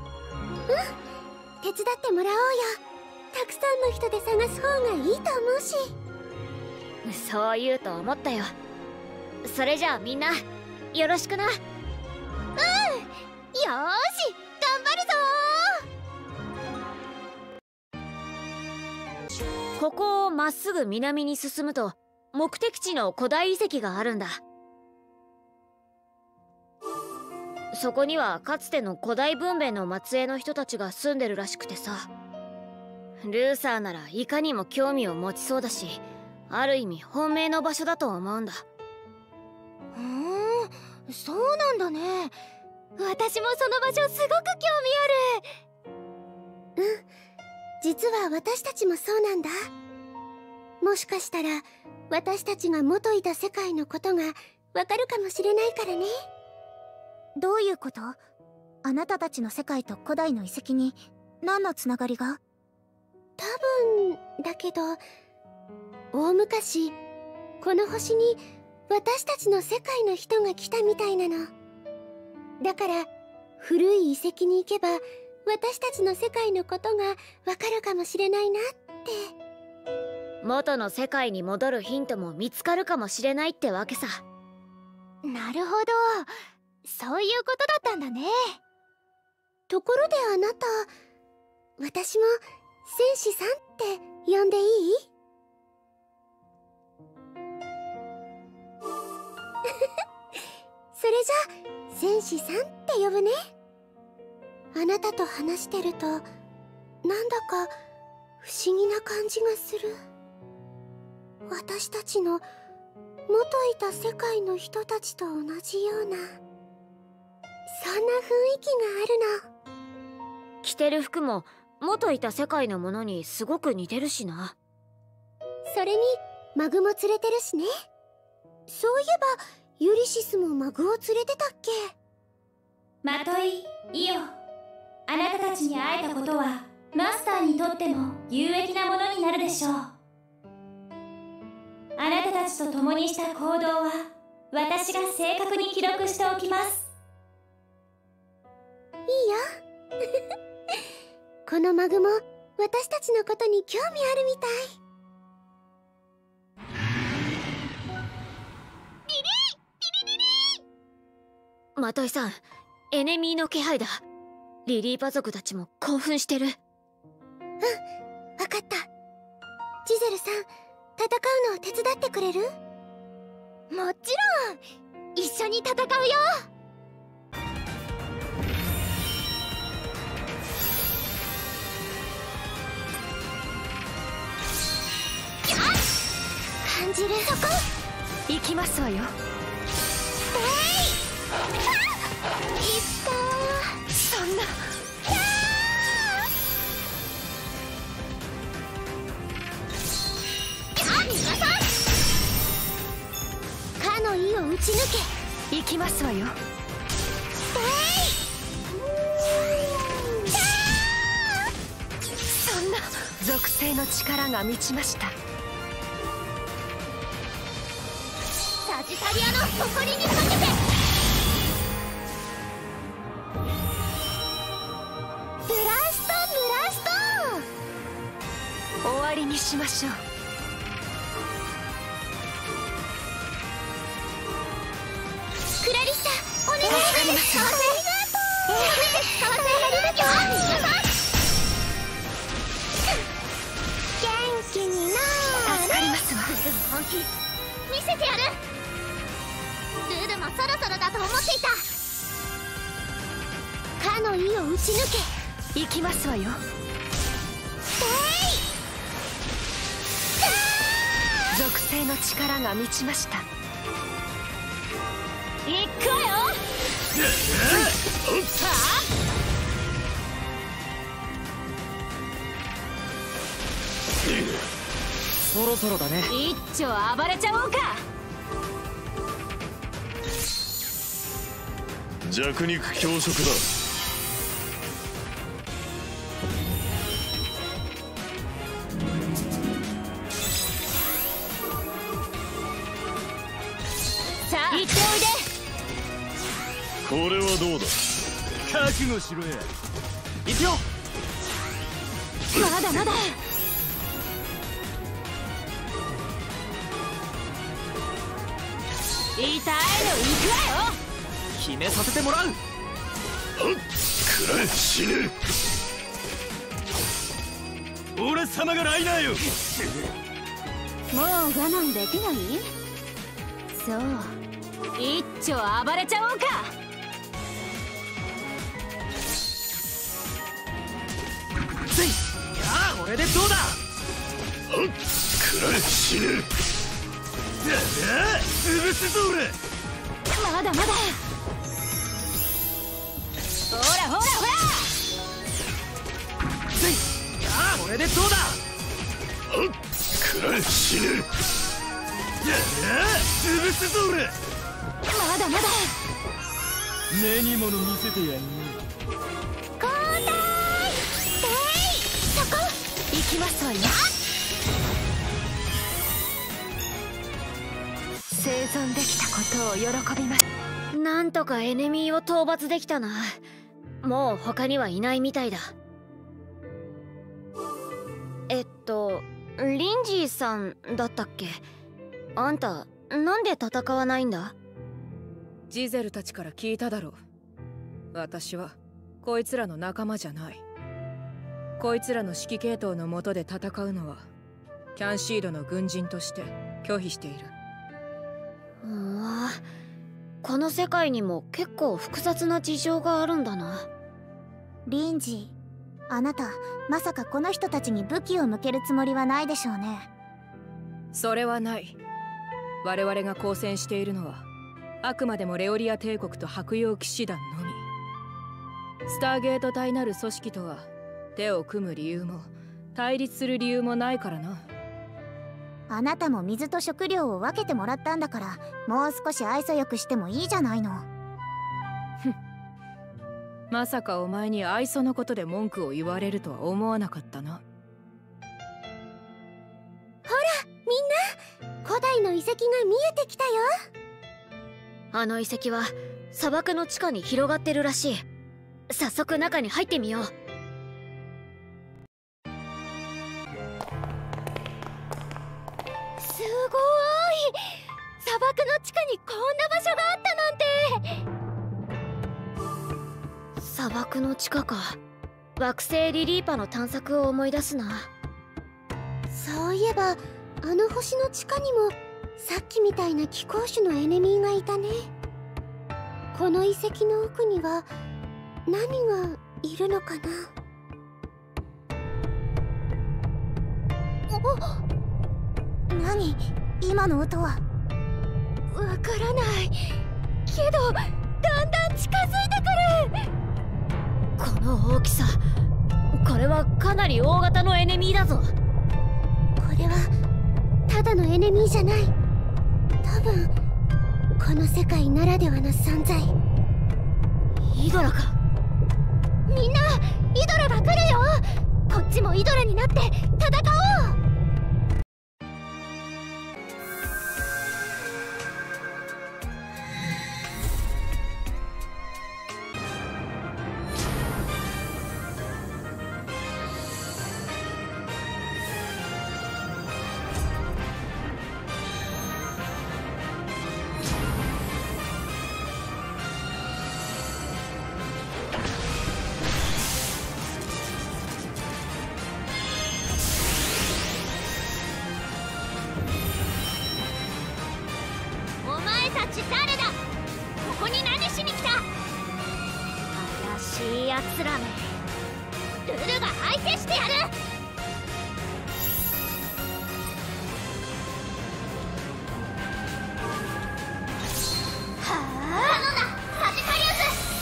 手伝ってもらおうよ。たくさんの人で探す方がいいと思うし。 そう言うと思ったよ。それじゃあみんなよろしくな。 よーし、頑張るぞー。ここをまっすぐ南に進むと目的地の古代遺跡があるんだ。そこにはかつての古代文明の末裔の人たちが住んでるらしくてさ。ルーサーならいかにも興味を持ちそうだし、ある意味本命の場所だと思うんだ。 そうなんだね。私もその場所すごく興味ある。 実は私たちもそうなんだ。もしかしたら私たちが元いた世界のことがわかるかもしれないからね。どういうこと？あなたたちの世界と古代の遺跡に何のつながりが？多分だけど、大昔この星に私たちの世界の人が来たみたいなの。だから古い遺跡に行けば私たちの世界のことがわかるかもしれないなって。 元の世界に戻るヒントも見つかるかもしれないってわけさ。 なるほど、そういうことだったんだね。 ところであなた、私も戦士さんって呼んでいい？それじゃ戦士さんって呼ぶね。あなたと話してるとなんだか不思議な感じがする。私たちの元いた世界の人たちと同じような、そんな雰囲気があるの。 着てる服も元いた世界のものにすごく似てるしな。 それにマグも連れてるしね。そういえばユリシスもマグを連れてたっけ？ まとい、イオ、あなたたちに会えたことはマスターにとっても有益なものになるでしょう。あなたたちと共にした行動は私が正確に記録しておきます。 いいよこのマグも私たちのことに興味あるみたい。 まといさん、エネミーの気配だ。リリーパ族たちも興奮してる。 わかった。ジゼルさん、戦うのを手伝ってくれる？ もちろん、一緒に戦うよ。 感じる。そこ行きますわよ。そんな。 かの意を打ち抜け。行きますわよ。そんな。属性の力が満ちました。 サジタリアの誇りにかけて。ブラスト、 終わりにしましょう。 クラリッサ、お願い。ありがとう。元気になーれ。 助かりますわ。 本気見せてやる。ルールもそろそろだと思っていた。 かの意を打ち抜け。行きますわよ。属性の力が満ちました。 行くわよ。 そろそろだね。 一丁暴れちゃおうか。 弱肉強食だ。 さあ行ってこれはどうだ。 覚悟しろや。行くよ。 おいで。まだまだ。痛いの行くわよ。 決めさせてもらう。 くらえ、死ね。俺様がライナーよ。 もう我慢できない？そう、一丁暴れちゃおうか。 せいやあ、俺でどうだ。 くらえ、死ね。潰すぞ俺。 まだまだ。ほらほらほら。 せいやあ、俺でどうだ。 くらえ、死ね。潰すぞ俺。 まだまだ。 目に物見せてやんね。 交代。そこ行きますわよ。生存できたことを喜びます。なんとかエネミーを討伐できたな。もう他にはいないみたいだ。リンジーさんだったっけ？あんたなんで戦わないんだ？ ジゼルたちから聞いただろう。私はこいつらの仲間じゃない。こいつらの指揮系統の下で戦うのはキャンシードの軍人として拒否している。 この世界にも結構複雑な事情があるんだな。 リンジー、あなたまさかこの人たちに武器を向けるつもりはないでしょうね。 それはない。我々が交戦しているのはあくまでもレオリア帝国と白曜騎士団のみ。スターゲート隊なる組織とは手を組む理由も対立する理由もないからな。 あなたも水と食料を分けてもらったんだから、もう少し愛想よくしてもいいじゃないの。 まさかお前に愛想のことで文句を言われるとは思わなかったな。 ほらみんな、古代の遺跡が見えてきたよ。あの遺跡は砂漠の地下に広がってるらしい。早速中に入ってみよう。すごい！砂漠の地下にこんな場所があったなんて。砂漠の地下か。惑星リリーパの探索を思い出すな。そういえばあの星の地下にもさっきみたいな気候種のエネミーがいたね。この遺跡の奥には何がいるのかな。 何今の音は。 わからないけどだんだん近づいてくる。この大きさ、これはかなり大型のエネミーだぞ。 これはただのエネミーじゃない。多分この世界ならではの存在。 イドラか。みんな、イドラが来るよ。こっちもイドラになって戦おう。誰だ？ここに何しに来た？怪しいやつらめ。ルルが相手してやる。はあ、頼んだサジカリウス。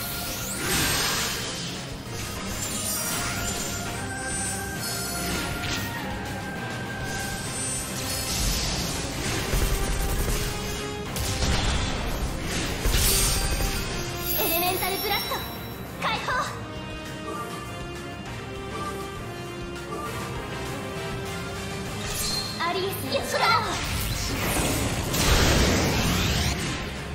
エレメンタルブラスト解放。アリエスよっしゃ。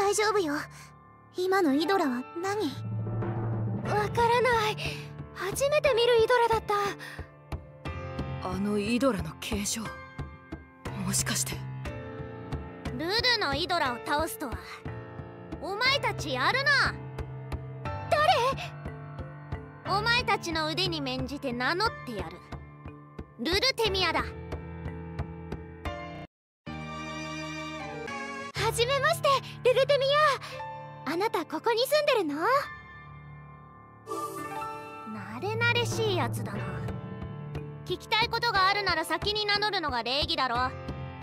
大丈夫よ。今のイドラは何？ わからない。初めて見るイドラだった。 あのイドラの形状、もしかしてルルのイドラを倒すとはお前たちやるな。誰？お前たちの腕に免じて名乗ってやる。ルルテミアだ。 はじめまして、ルルテミア。あなたここに住んでるの？ 慣れ慣れしいやつだな。聞きたいことがあるなら先に名乗るのが礼儀だろ。 ごめん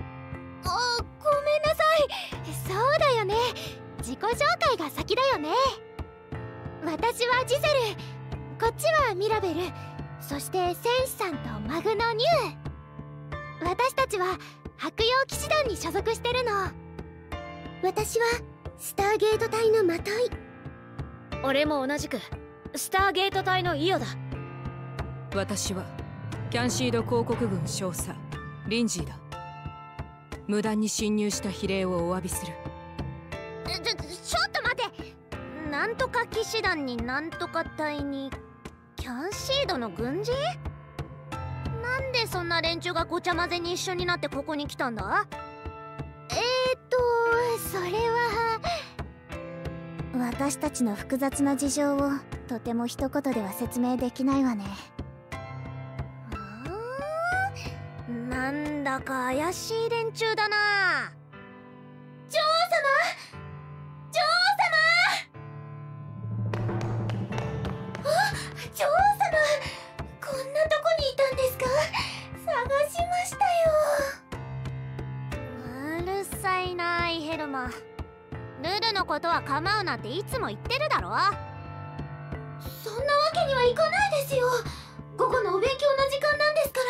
なさい。そうだよね。自己紹介が先だよね。私はジゼル、こっちはミラベル、そして戦士さんとマグノニュー。私たちは白曜騎士団に所属してるの。 私はスターゲート隊のマトイ。 俺も同じくスターゲート隊のイオだ。 私はキャンシード公国軍少佐リンジーだ。無断に侵入した非礼をお詫びする。 ちょっと待て。なんとか騎士団になんとか隊にキャンシードの軍人？なんでそんな連中がごちゃ混ぜに一緒になってここに来たんだ？ それは私たちの複雑な事情をとても一言では説明できないわね。なんだか怪しい連中だな。女王様！女王様！あ、女王様！こんなとこにいたんですか？探しましたよ。うるさいな、イヘルマ。ルルのことは構うなっていつも言ってるだろ。そんなわけにはいかないですよ。午後のお勉強の時間なんですから。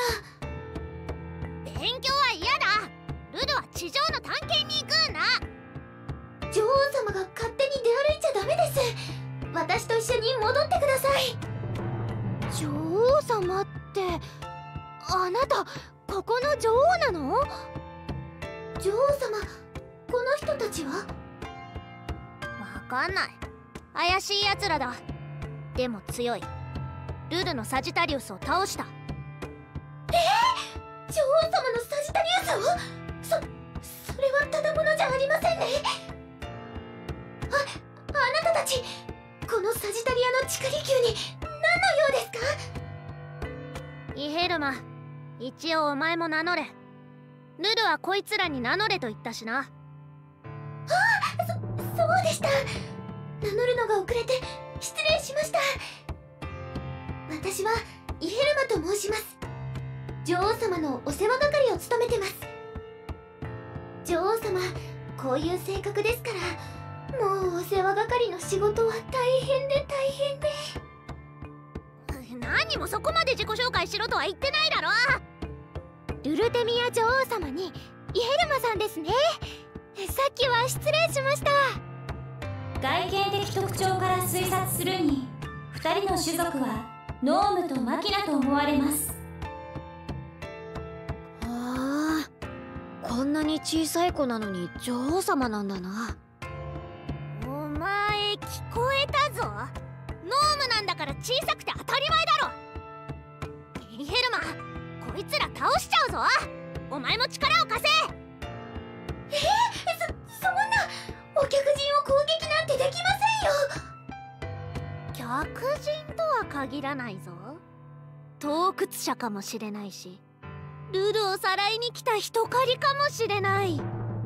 勉強は嫌だ。ルルは地上の探検に行くんだ。女王様が勝手に出歩いちゃダメです。私と一緒に戻ってください。 女王様って、あなたここの女王なの？ 女王様、この人たちは？わかんない。怪しいやつらだ。でも強い。ルルのサジタリウスを倒した。女王様のサジタリウスを？それはただものじゃありませんね。あなたたち、このサジタリアの地下離宮に何の用ですか？イヘルマ、一応お前も名乗れ。ルルはこいつらに名乗れと言ったしな。そうでした。名乗るのが遅れて失礼しました。私はイヘルマと申します。女王様のお世話係を務めてます。女王様、こういう性格ですから、もうお世話係の仕事は大変で大変で。何もそこまで自己紹介しろとは言ってないだろ。 ルルテミア女王様にイヘルマさんですね。さっきは失礼しました。 外見的特徴から推察するに2人の種族はノームとマキナと思われます。 ああ、こんなに小さい子なのに女王様なんだな。お前聞こえたぞ。ノームなんだから小さくて当たり前だろ。イヘルマ、こいつら倒しちゃうぞ。お前も力を貸せ。そんなお客人を攻撃なんてできませんよ。客人とは限らないぞ。盗掘者かもしれないし、ルルをさらいに来た人狩りかもしれない。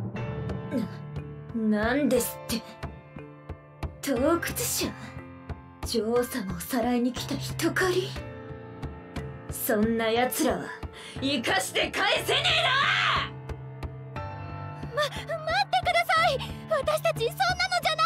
なんですって。盗掘者？女王様をさらいに来た人狩り？そんな奴らは生かして返せねえな！ 待ってください。私たちそんなのじゃ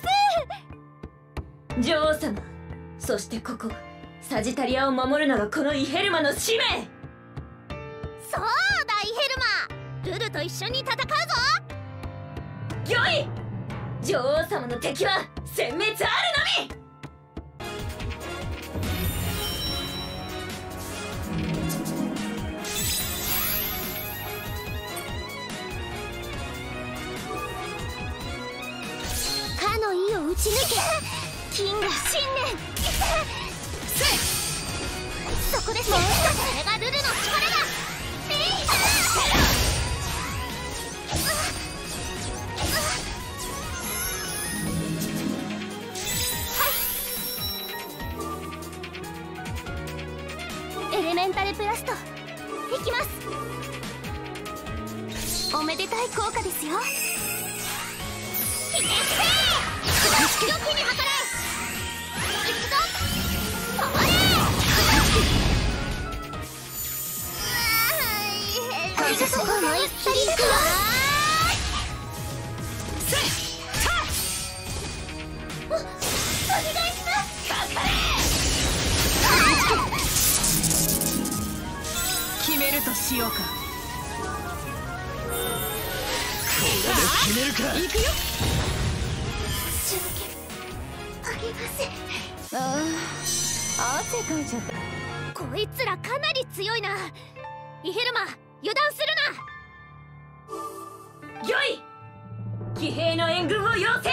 ないんです。 女王様、そしてここサジタリアを守るのがこのイヘルマの使命。 そうだ、イヘルマ、ルルと一緒に戦うぞ。 よい！女王様の敵は殲滅あるのみ。 打ち抜け金が信念そこですね。これがルルの力だ。エレメンタルブラストいきます。おめでたい効果ですよ。ひねってよきに計れ。いくぞパワーそこの一気にいくわ。お願いします。 決めるとしようか。 これで決めるか。 行くよ。 手裏剣あげません。 汗かいちゃった。 こいつらかなり強いな。イヘルマ油断する御意。騎兵の援軍を要請。 ちょっと待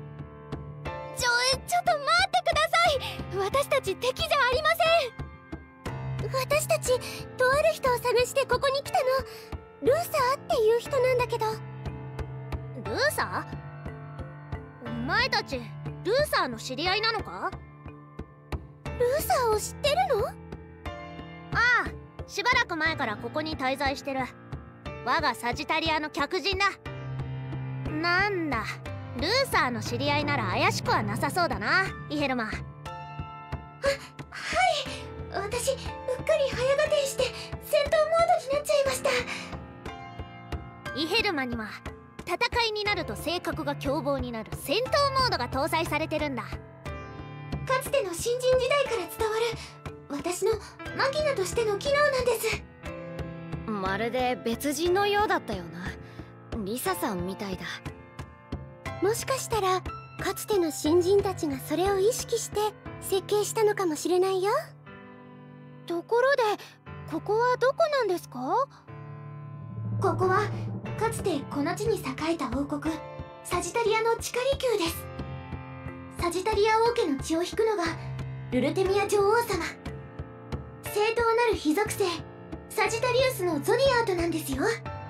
ってください。私たち敵じゃありません。 私たちとある人を探してここに来たの。ルーサーっていう人なんだけど。ルーサー？お前たちルーサーの知り合いなのか？ルーサーを知ってるの？ああ、しばらく前からここに滞在してる我がサジタリアの客人だ。なんだ、ルーサーの知り合いなら怪しくはなさそうだな、イヘルマ。はい、私うっかり早合点して戦闘モードになっちゃいました。イヘルマには戦いになると性格が凶暴になる戦闘モードが搭載されてるんだ。かつての新人時代から伝わる私のマキナとしての機能なんです。 まるで別人のようだったよな。リサさんみたいだ。 もしかしたらかつての新人たちがそれを意識して設計したのかもしれないよ。 ところでここはどこなんですか？ ここはかつてこの地に栄えた王国サジタリアの地下離宮です。サジタリア王家の血を引くのがルルテミア女王様。正当なる非属性サジタリウスのゾディアートなんですよ。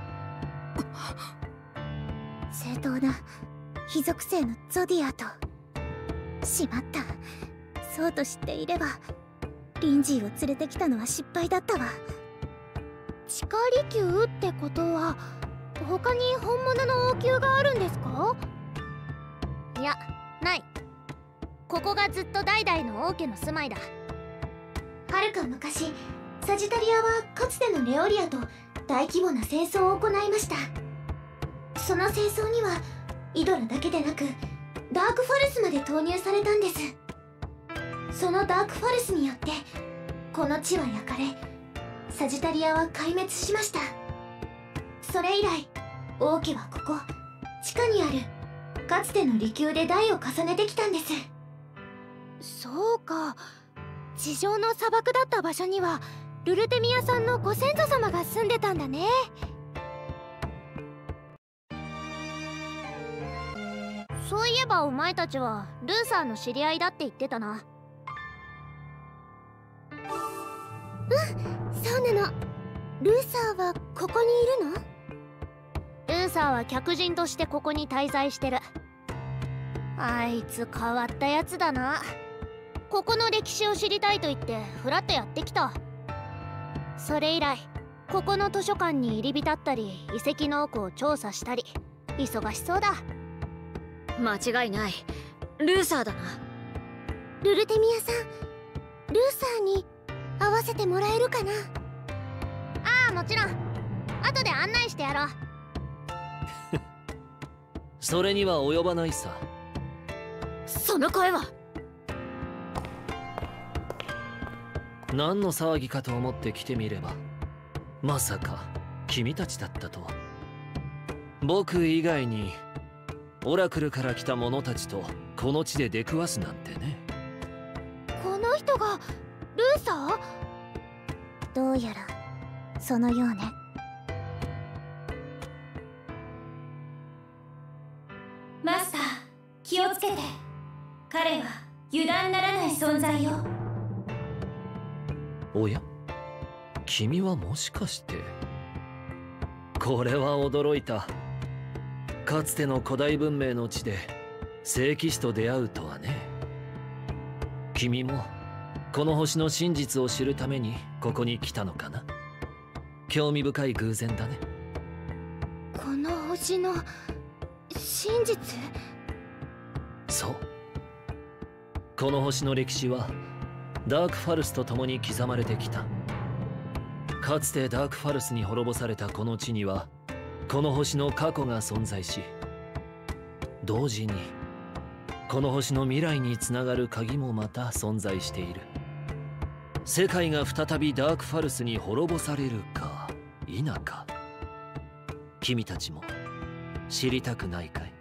正当な非属性のゾディアート。しまった。そうと知っていればリンジーを連れてきたのは失敗だったわ。 地下離宮ってことは他に本物の王宮があるんですか？ いや、ない。ここがずっと代々の王家の住まいだ。はるか昔サジタリアはかつてのレオリアと大規模な戦争を行いました。その戦争にはイドラだけでなくダークファルスまで投入されたんです。そのダークファルスによってこの地は焼かれサジタリアは壊滅しました。それ以来王家はここ地下にあるかつての離宮で代を重ねてきたんです。 そうか、地上の砂漠だった場所にはルルテミアさんのご先祖様が住んでたんだね。 そういえばお前たちはルーサーの知り合いだって言ってたな。そうなの。ルーサーはここにいるの？ルーサーは客人としてここに滞在してる。あいつ変わったやつだな。ここの歴史を知りたいと言ってフラッとやってきた。それ以来ここの図書館に入り浸ったり遺跡の奥を調査したり忙しそうだ。 間違いない、ルーサーだな。 ルルテミアさん、ルーサーに会わせてもらえるかな？ああ、もちろん。後で案内してやろう。 それには及ばないさ。 その声は何の騒ぎかと思って来てみれば、まさか君たちだったとは。僕以外にオラクルから来た者たちとこの地で出くわすなんてね。 この人がルーサー？ どうやらそのようね。 マスター、気をつけて。 彼は油断ならない存在よ。 おや、君はもしかして。これは驚いた。かつての古代文明の地で聖騎士と出会うとはね。君もこの星の真実を知るためにここに来たのかな。興味深い偶然だね。 この星の真実？ そう。この星の歴史はダークファルスと共に刻まれてきた。かつてダークファルスに滅ぼされたこの地にはこの星の過去が存在し、同時にこの星の未来につながる鍵もまた存在している。世界が再びダークファルスに滅ぼされるか否か、君たちも知りたくないかい？